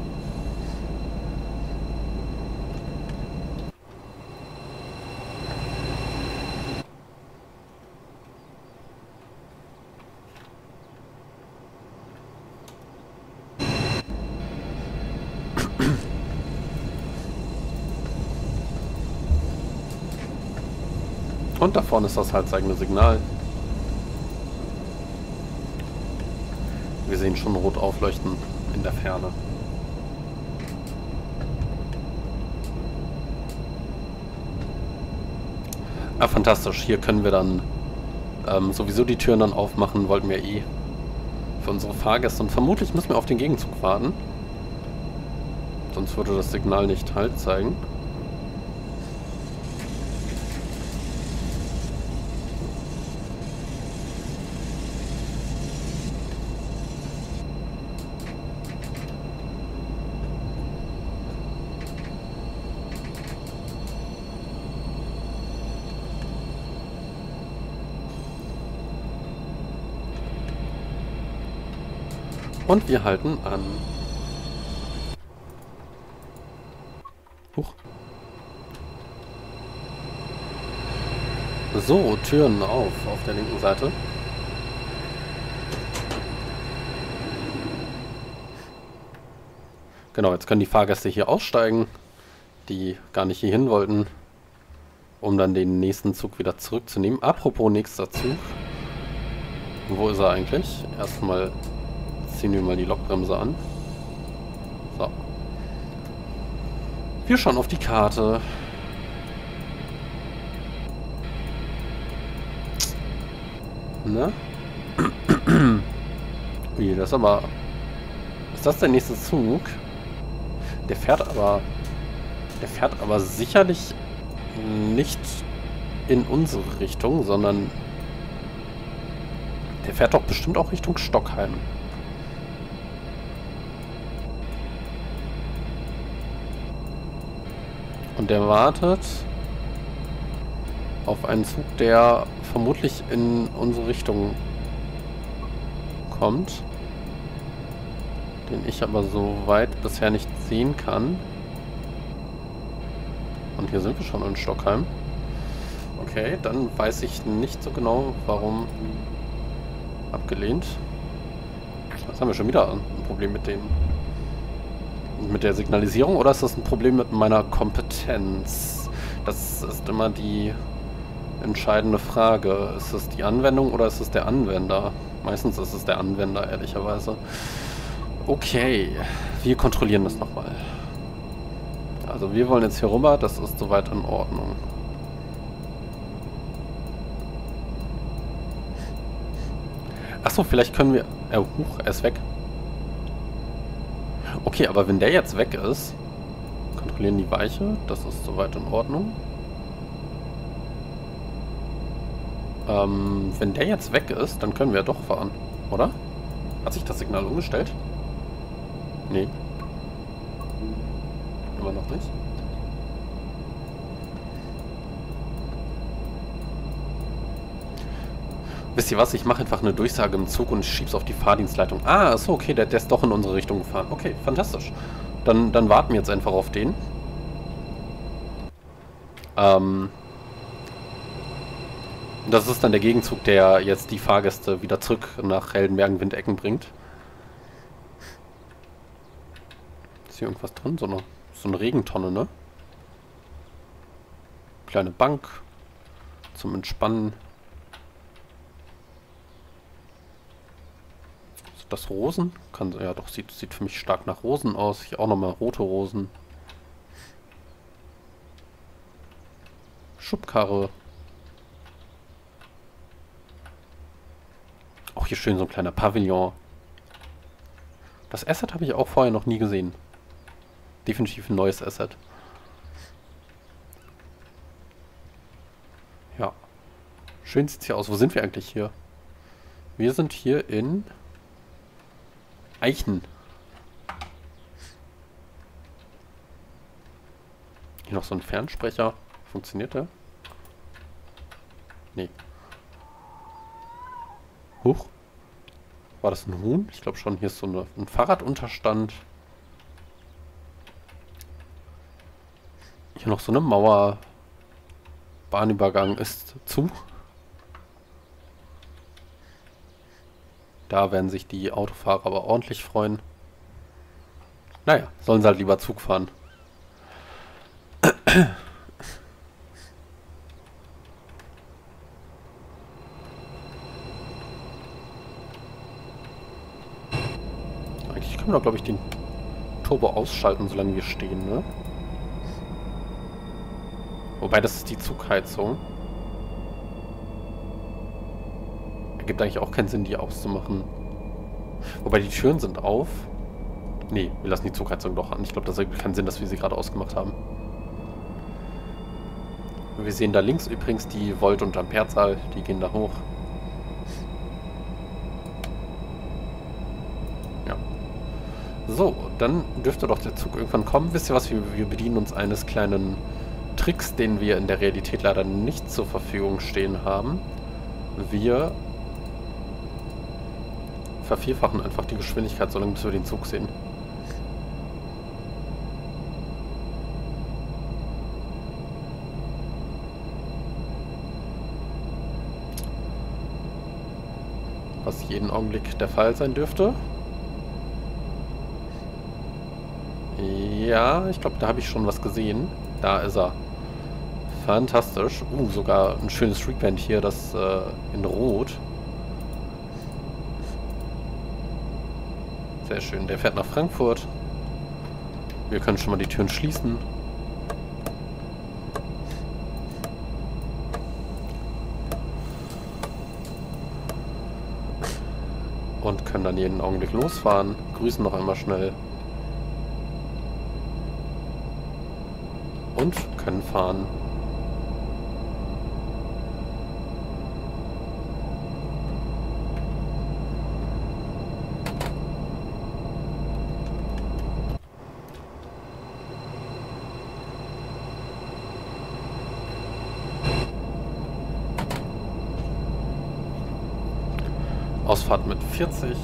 Und da vorne ist das halbzeigende Signal. Wir sehen schon rot aufleuchten in der Ferne. Ah, fantastisch. Hier können wir dann ähm, sowieso die Türen dann aufmachen. Wollten wir eh für unsere Fahrgäste. Und vermutlich müssen wir auf den Gegenzug warten. Sonst würde das Signal nicht Halt zeigen. Und wir halten an. Huch. So, Türen auf, auf der linken Seite. Genau, jetzt können die Fahrgäste hier aussteigen, die gar nicht hierhin wollten, um dann den nächsten Zug wieder zurückzunehmen. Apropos nächster Zug. Wo ist er eigentlich? Erstmal ziehen wir mal die Lokbremse an. So. Wir schauen auf die Karte. Ne? Ui, das ist aber... Ist das der nächste Zug? Der fährt aber... Der fährt aber sicherlich nicht in unsere Richtung, sondern... Der fährt doch bestimmt auch Richtung Stockheim. Und der wartet auf einen Zug, der vermutlich in unsere Richtung kommt, den ich aber so weit bisher nicht sehen kann. Und hier sind wir schon in Stockheim. Okay, dann weiß ich nicht so genau, warum abgelehnt. Jetzt haben wir schon wieder ein Problem mit den mit der Signalisierung, oder ist das ein Problem mit meiner Kompetenz? Das ist immer die entscheidende Frage. Ist es die Anwendung oder ist es der Anwender? Meistens ist es der Anwender, ehrlicherweise. Okay, wir kontrollieren das nochmal. Also wir wollen jetzt hier rüber, das ist soweit in Ordnung. Achso, vielleicht können wir... Äh, huch, er ist weg. Okay, aber wenn der jetzt weg ist... Kontrollieren die Weiche. Das ist soweit in Ordnung. Ähm, wenn der jetzt weg ist, dann können wir doch fahren, oder? Hat sich das Signal umgestellt? Nee. Immer noch nicht. Wisst ihr was? Ich mache einfach eine Durchsage im Zug und ich schieb's auf die Fahrdienstleitung. Ah, ist okay, der, der ist doch in unsere Richtung gefahren. Okay, fantastisch. Dann, dann warten wir jetzt einfach auf den. Ähm... Das ist dann der Gegenzug, der jetzt die Fahrgäste wieder zurück nach Heldenbergen-Windecken bringt. Ist hier irgendwas drin? So eine, so eine Regentonne, ne? Kleine Bank zum Entspannen. Ist das Rosen? Kann, ja doch, sieht, sieht für mich stark nach Rosen aus. Hier auch nochmal rote Rosen. Schubkarre. Auch hier schön so ein kleiner Pavillon. Das Asset habe ich auch vorher noch nie gesehen. Definitiv ein neues Asset. Ja. Schön sieht es hier aus. Wo sind wir eigentlich hier? Wir sind hier in Eichen. Hier noch so ein Fernsprecher. Funktioniert der? Nee. Huch. War das ein Huhn? Ich glaube schon. Hier ist so eine, ein Fahrradunterstand. Hier noch so eine Mauer. Bahnübergang ist zu. Da werden sich die Autofahrer aber ordentlich freuen. Naja, sollen sie halt lieber Zug fahren. Eigentlich können wir doch, glaube ich, den Turbo ausschalten, solange wir stehen, ne? Wobei, das ist die Zugheizung. Ergibt eigentlich auch keinen Sinn, die auszumachen. Wobei, die Türen sind auf. Nee, wir lassen die Zugheizung doch an. Ich glaube, das ergibt keinen Sinn, dass wir sie gerade ausgemacht haben. Wir sehen da links übrigens die Volt- und Amperezahl. Die gehen da hoch. Ja. So, dann dürfte doch der Zug irgendwann kommen. Wisst ihr was? Wir, wir bedienen uns eines kleinen Tricks, den wir in der Realität leider nicht zur Verfügung stehen haben. Wir vervierfachen einfach die Geschwindigkeit, solange bis wir den Zug sehen. Was jeden Augenblick der Fall sein dürfte. Ja, ich glaube, da habe ich schon was gesehen. Da ist er. Fantastisch. Uh, sogar ein schönes Streetband hier, das äh, in Rot. Sehr schön. Der fährt nach Frankfurt. Wir können schon mal die Türen schließen. Und können dann jeden Augenblick losfahren. Grüßen noch einmal schnell. Und können fahren. Ausfahrt mit vierzig.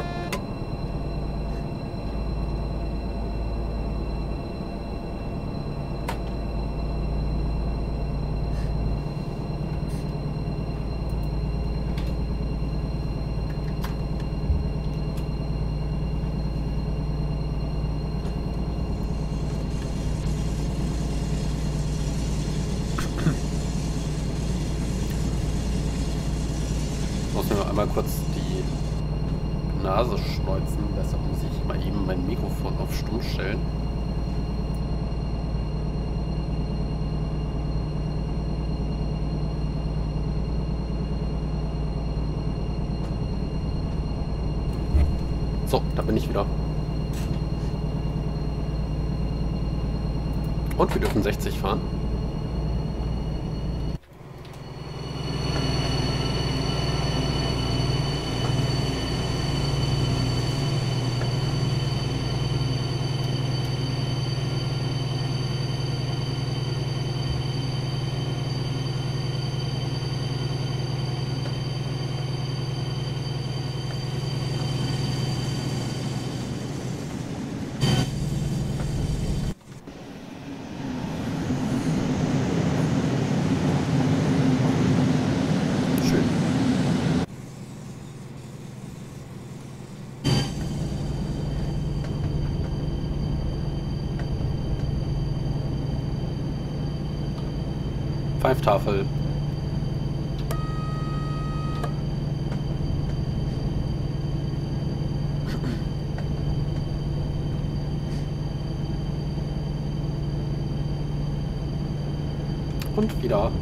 Muss mir einmal kurz die Nase schneuzen, deshalb muss ich mal eben mein Mikrofon auf Stumm stellen. So, da bin ich wieder. Und wir dürfen sechzig fahren. Pfeiftafel. Und wieder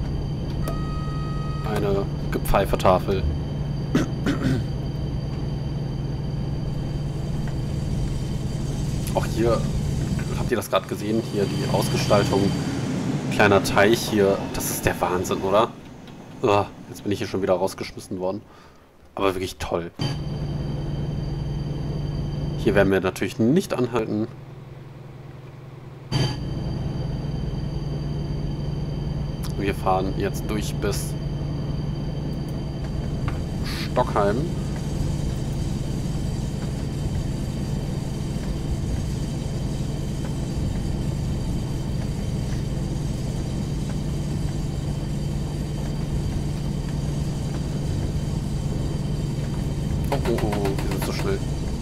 eine Gepfeifetafel. Auch hier, habt ihr das gerade gesehen, hier die Ausgestaltung. Kleiner Teich hier, das ist der Wahnsinn, oder? Uah, jetzt bin ich hier schon wieder rausgeschmissen worden. Aber wirklich toll. Hier werden wir natürlich nicht anhalten. Wir fahren jetzt durch bis Stockheim. Oh, oh, oh, wir sind so schnell.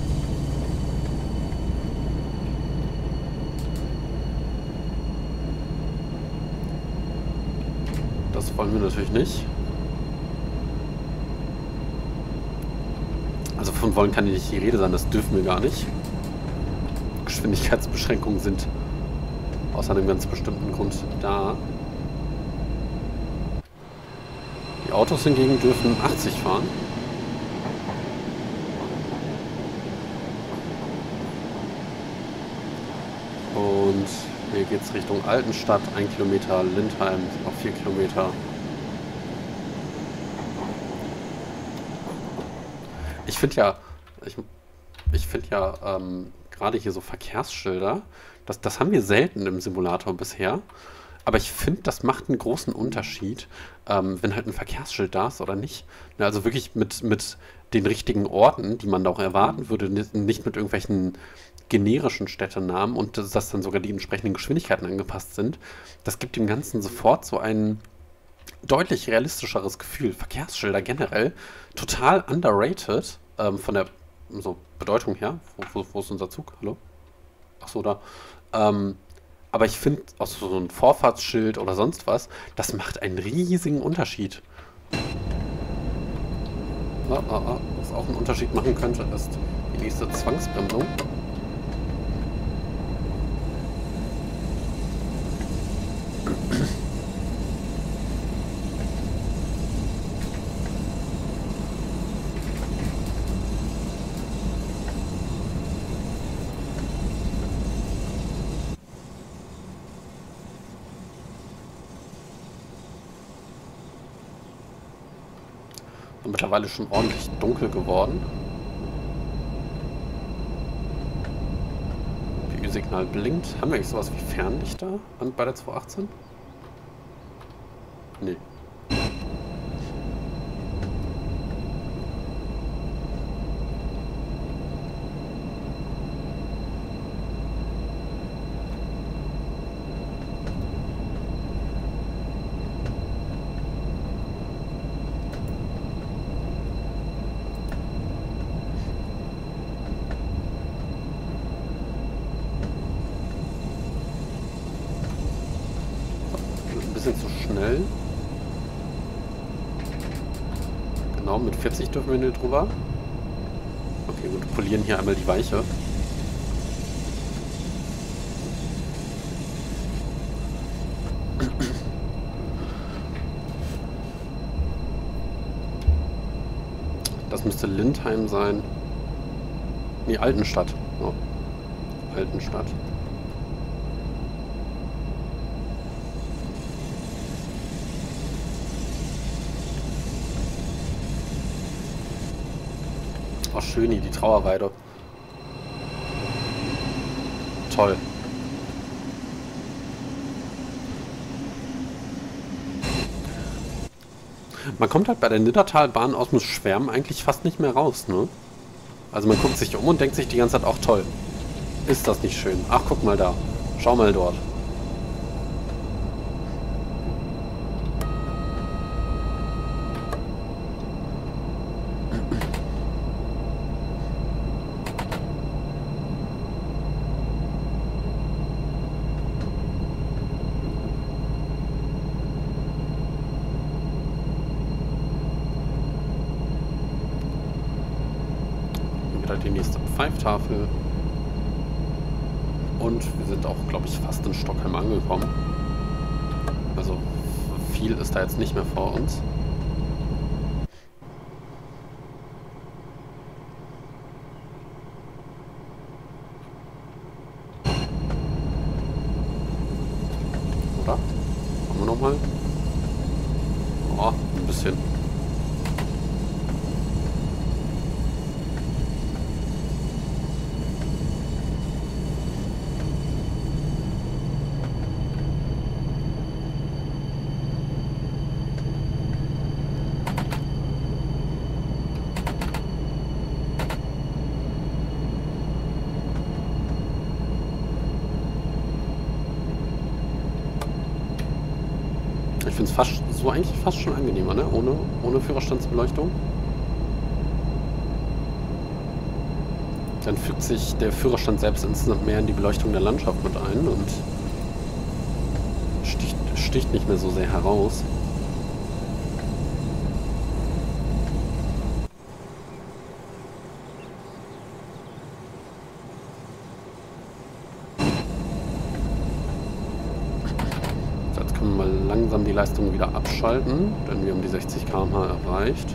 Das wollen wir natürlich nicht. Also von wollen kann hier nicht die Rede sein, das dürfen wir gar nicht. Geschwindigkeitsbeschränkungen sind aus einem ganz bestimmten Grund da. Die Autos hingegen dürfen achtzig fahren. Und hier geht es Richtung Altenstadt, ein Kilometer, Lindheim, noch vier Kilometer. Ich finde ja, ich, ich finde ja, ähm, gerade hier so Verkehrsschilder, das, das haben wir selten im Simulator bisher. Aber ich finde, das macht einen großen Unterschied, ähm, wenn halt ein Verkehrsschild da ist oder nicht. Ja, also wirklich mit, mit den richtigen Orten, die man da auch erwarten würde, nicht mit irgendwelchen generischen Städtenamen und dass das dann sogar die entsprechenden Geschwindigkeiten angepasst sind. Das gibt dem Ganzen sofort so ein deutlich realistischeres Gefühl. Verkehrsschilder generell total underrated ähm, von der so Bedeutung her. Wo, wo, wo ist unser Zug? Hallo? Ach so, da. Ähm, aber ich finde, auch so ein Vorfahrtsschild oder sonst was, das macht einen riesigen Unterschied. Ah, ah, ah. Was auch einen Unterschied machen könnte, ist die nächste Zwangsbremsung. Mittlerweile schon ordentlich dunkel geworden. Die Ü-Signal blinkt. Haben wir eigentlich sowas wie Fernlichter an, bei der zwei achtzehn? Nee. Zu schnell. Genau, mit vierzig dürfen wir nicht drüber. Okay, gut, polieren hier einmal die Weiche. Das müsste Lindheim sein. Nee, Altenstadt. Oh. Altenstadt. Oh, schön hier, die Trauerweide. Toll. Man kommt halt bei der Niddertalbahn aus dem Schwärmen eigentlich fast nicht mehr raus, ne? Also man guckt sich um und denkt sich die ganze Zeit, auch toll. Ist das nicht schön? Ach, guck mal da. Schau mal dort. Die nächste Pfeiftafel. Und wir sind auch, glaube ich, fast in Stockheim angekommen. Also viel ist da jetzt nicht mehr vor uns. Oder? Haben wir nochmal? Oh, ein bisschen. Ich finde es fast so eigentlich fast schon angenehmer, ne? Ohne, ohne Führerstandsbeleuchtung. Dann fügt sich der Führerstand selbst insgesamt mehr in die Beleuchtung der Landschaft mit ein und sticht, sticht nicht mehr so sehr heraus. Mal langsam die Leistung wieder abschalten, denn wir haben die sechzig Kilometer pro Stunde erreicht.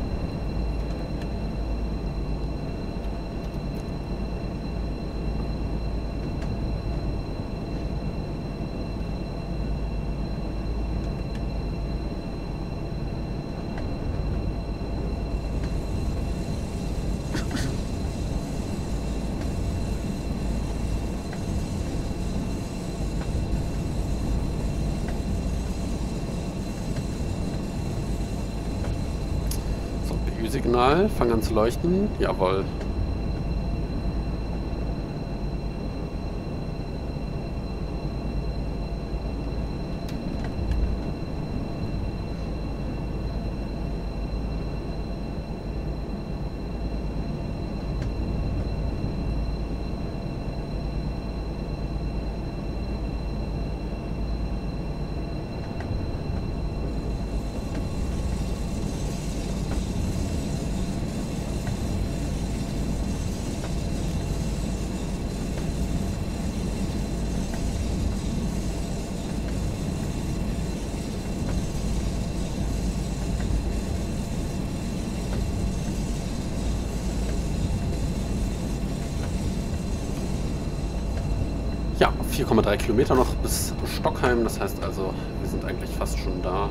Signal, fang an zu leuchten. Jawohl. Ja, vier Komma drei Kilometer noch bis Stockheim, das heißt also, wir sind eigentlich fast schon da.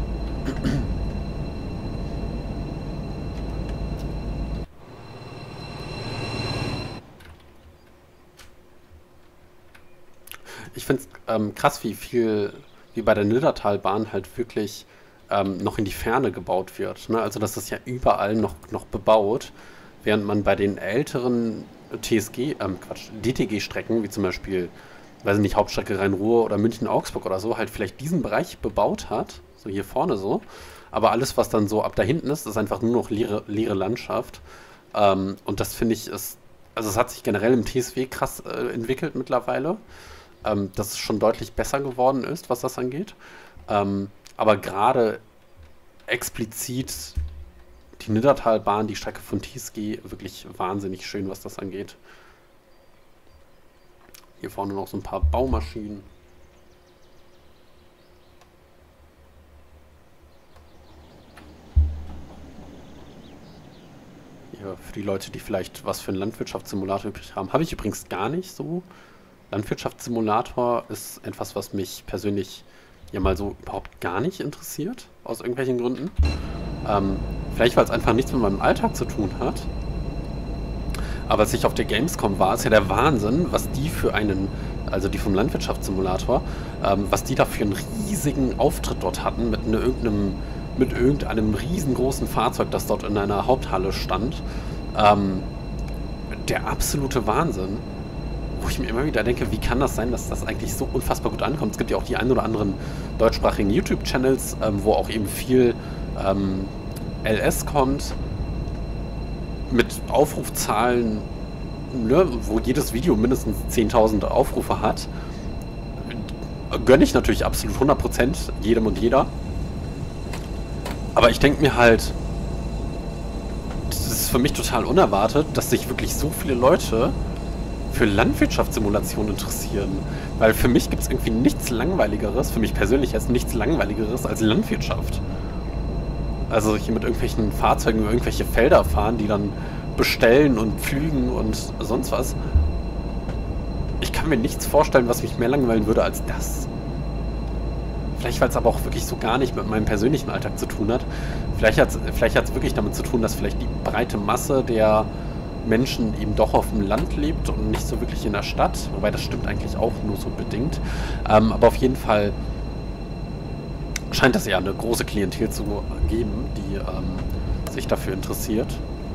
Ich finde es ähm, krass, wie viel, wie bei der Niddertalbahn halt wirklich ähm, noch in die Ferne gebaut wird. Ne? Also das ist ja überall noch, noch bebaut, während man bei den älteren T S G, ähm, Quatsch, D T G-Strecken, wie zum Beispiel, weiß ich nicht, Hauptstrecke Rhein-Ruhr oder München-Augsburg oder so, halt vielleicht diesen Bereich bebaut hat, so hier vorne so. Aber alles, was dann so ab da hinten ist, ist einfach nur noch leere, leere Landschaft. Ähm, und das finde ich ist, also es hat sich generell im T S W krass äh, entwickelt mittlerweile, ähm, dass es schon deutlich besser geworden ist, was das angeht. Ähm, aber gerade explizit die Niddertalbahn, die Strecke von T S G, wirklich wahnsinnig schön, was das angeht. Hier vorne noch so ein paar Baumaschinen. Hier für die Leute, die vielleicht was für einen Landwirtschaftssimulator übrig haben. Habe ich übrigens gar nicht so. Landwirtschaftssimulator ist etwas, was mich persönlich ja mal so überhaupt gar nicht interessiert, aus irgendwelchen Gründen. Ähm, vielleicht, weil es einfach nichts mit meinem Alltag zu tun hat. Aber als ich auf der Gamescom war, ist ja der Wahnsinn, was die für einen, also die vom Landwirtschaftssimulator, ähm, was die da für einen riesigen Auftritt dort hatten mit ne, irgendeinem, mit irgendeinem riesengroßen Fahrzeug, das dort in einer Haupthalle stand. Ähm, der absolute Wahnsinn. Wo ich mir immer wieder denke, wie kann das sein, dass das eigentlich so unfassbar gut ankommt. Es gibt ja auch die ein oder anderen deutschsprachigen YouTube-Channels, ähm, wo auch eben viel ähm, L S kommt, mit Aufrufzahlen, ne, wo jedes Video mindestens zehntausend Aufrufe hat. Gönne ich natürlich absolut hundert Prozent jedem und jeder. Aber ich denke mir halt, das ist für mich total unerwartet, dass sich wirklich so viele Leute für Landwirtschaftssimulation interessieren. Weil für mich gibt es irgendwie nichts Langweiligeres, für mich persönlich jetzt nichts Langweiligeres als Landwirtschaft. Also hier mit irgendwelchen Fahrzeugen über irgendwelche Felder fahren, die dann bestellen und pflügen und sonst was. Ich kann mir nichts vorstellen, was mich mehr langweilen würde als das. Vielleicht, weil es aber auch wirklich so gar nicht mit meinem persönlichen Alltag zu tun hat. Vielleicht hat es vielleicht hat's wirklich damit zu tun, dass vielleicht die breite Masse der Menschen eben doch auf dem Land lebt und nicht so wirklich in der Stadt. Wobei das stimmt eigentlich auch nur so bedingt. Ähm, aber auf jeden Fall scheint es ja eine große Klientel zu geben, die ähm, sich dafür interessiert.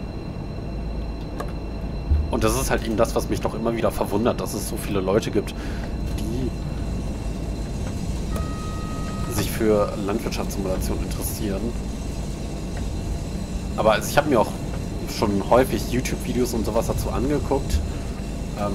Und das ist halt eben das, was mich doch immer wieder verwundert, dass es so viele Leute gibt, die sich für Landwirtschaftssimulation interessieren. Aber also ich habe mir auch schon häufig YouTube-Videos und sowas dazu angeguckt. Ähm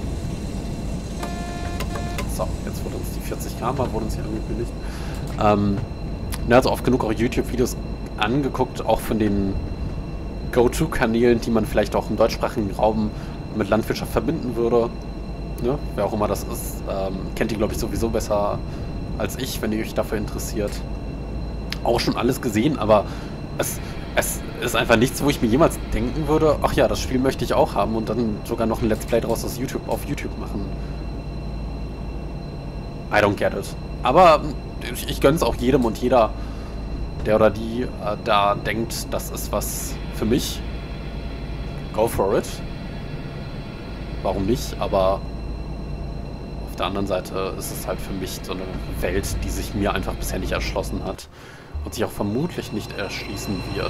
so, jetzt wurde uns die vierzig Kilometer wurde uns hier angekündigt. Ähm, ne, also oft genug auch YouTube-Videos angeguckt, auch von den Go-To-Kanälen, die man vielleicht auch im deutschsprachigen Raum mit Landwirtschaft verbinden würde. Ne? Wer auch immer das ist, ähm, kennt die, glaube ich, sowieso besser als ich, wenn ihr euch dafür interessiert. Auch schon alles gesehen, aber es, es ist einfach nichts, wo ich mir jemals denken würde, ach ja, das Spiel möchte ich auch haben und dann sogar noch ein Let's Play draus aus YouTube, auf YouTube machen. I don't get it. Aber ich, ich gönne es auch jedem und jeder, der oder die äh, da denkt, das ist was für mich. Go for it. Warum nicht? Aber auf der anderen Seite ist es halt für mich so eine Welt, die sich mir einfach bisher nicht erschlossen hat und sich auch vermutlich nicht erschließen wird.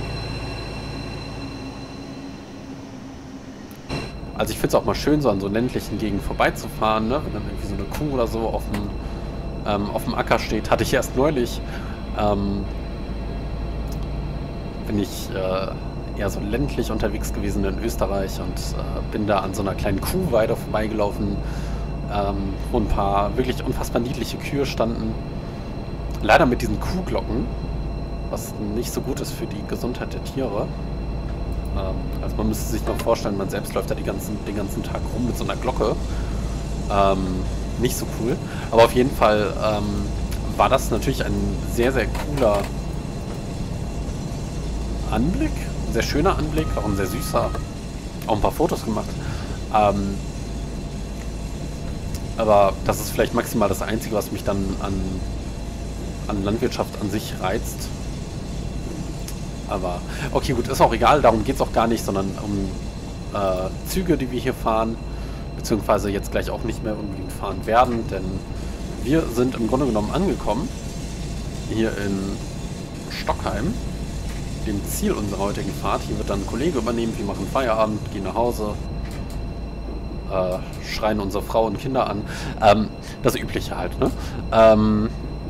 Also ich finde es auch mal schön, so an so ländlichen Gegenden vorbeizufahren, ne? Wenn dann irgendwie so eine Kuh oder so auf dem, ähm, auf dem Acker steht. Hatte ich erst neulich. Ähm, bin ich äh, eher so ländlich unterwegs gewesen in Österreich und äh, bin da an so einer kleinen Kuhweide vorbeigelaufen, ähm, wo ein paar wirklich unfassbar niedliche Kühe standen. Leider mit diesen Kuhglocken, was nicht so gut ist für die Gesundheit der Tiere. Ähm, also man müsste sich mal vorstellen, man selbst läuft da die ganzen, den ganzen Tag rum mit so einer Glocke. Ähm, nicht so cool. Aber auf jeden Fall ähm, war das natürlich ein sehr, sehr cooler Anblick. Ein sehr schöner Anblick, auch ein sehr süßer. Auch ein paar Fotos gemacht. Ähm, aber das ist vielleicht maximal das Einzige, was mich dann an, an Landwirtschaft an sich reizt. Aber okay, gut, ist auch egal, darum geht es auch gar nicht, sondern um äh, Züge, die wir hier fahren, beziehungsweise jetzt gleich auch nicht mehr unbedingt fahren werden, denn wir sind im Grunde genommen angekommen, hier in Stockheim, dem Ziel unserer heutigen Fahrt. Hier wird dann ein Kollege übernehmen, wir machen Feierabend, gehen nach Hause, äh, schreien unsere Frau und Kinder an. Ähm, das Übliche halt, ne? Ähm,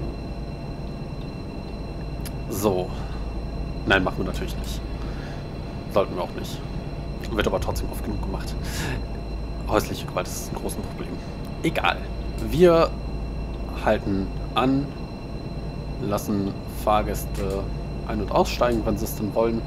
so. Nein, machen wir natürlich nicht. Sollten wir auch nicht. Wird aber trotzdem oft genug gemacht. Häusliche Gewalt ist ein großes Problem. Egal. Wir halten an, lassen Fahrgäste ein- und aussteigen, wenn sie es denn wollen.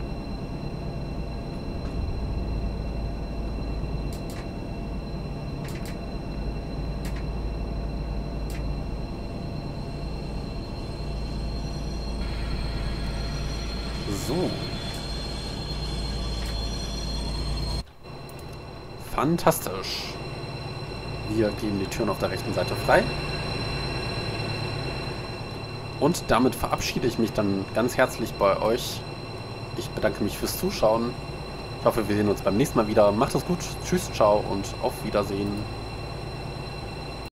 So. fantastisch. Wir geben die Türen auf der rechten Seite frei. Und damit verabschiede ich mich dann ganz herzlich bei euch. Ich bedanke mich fürs Zuschauen. Ich hoffe, wir sehen uns beim nächsten Mal wieder. Macht es gut. Tschüss, ciao und auf Wiedersehen.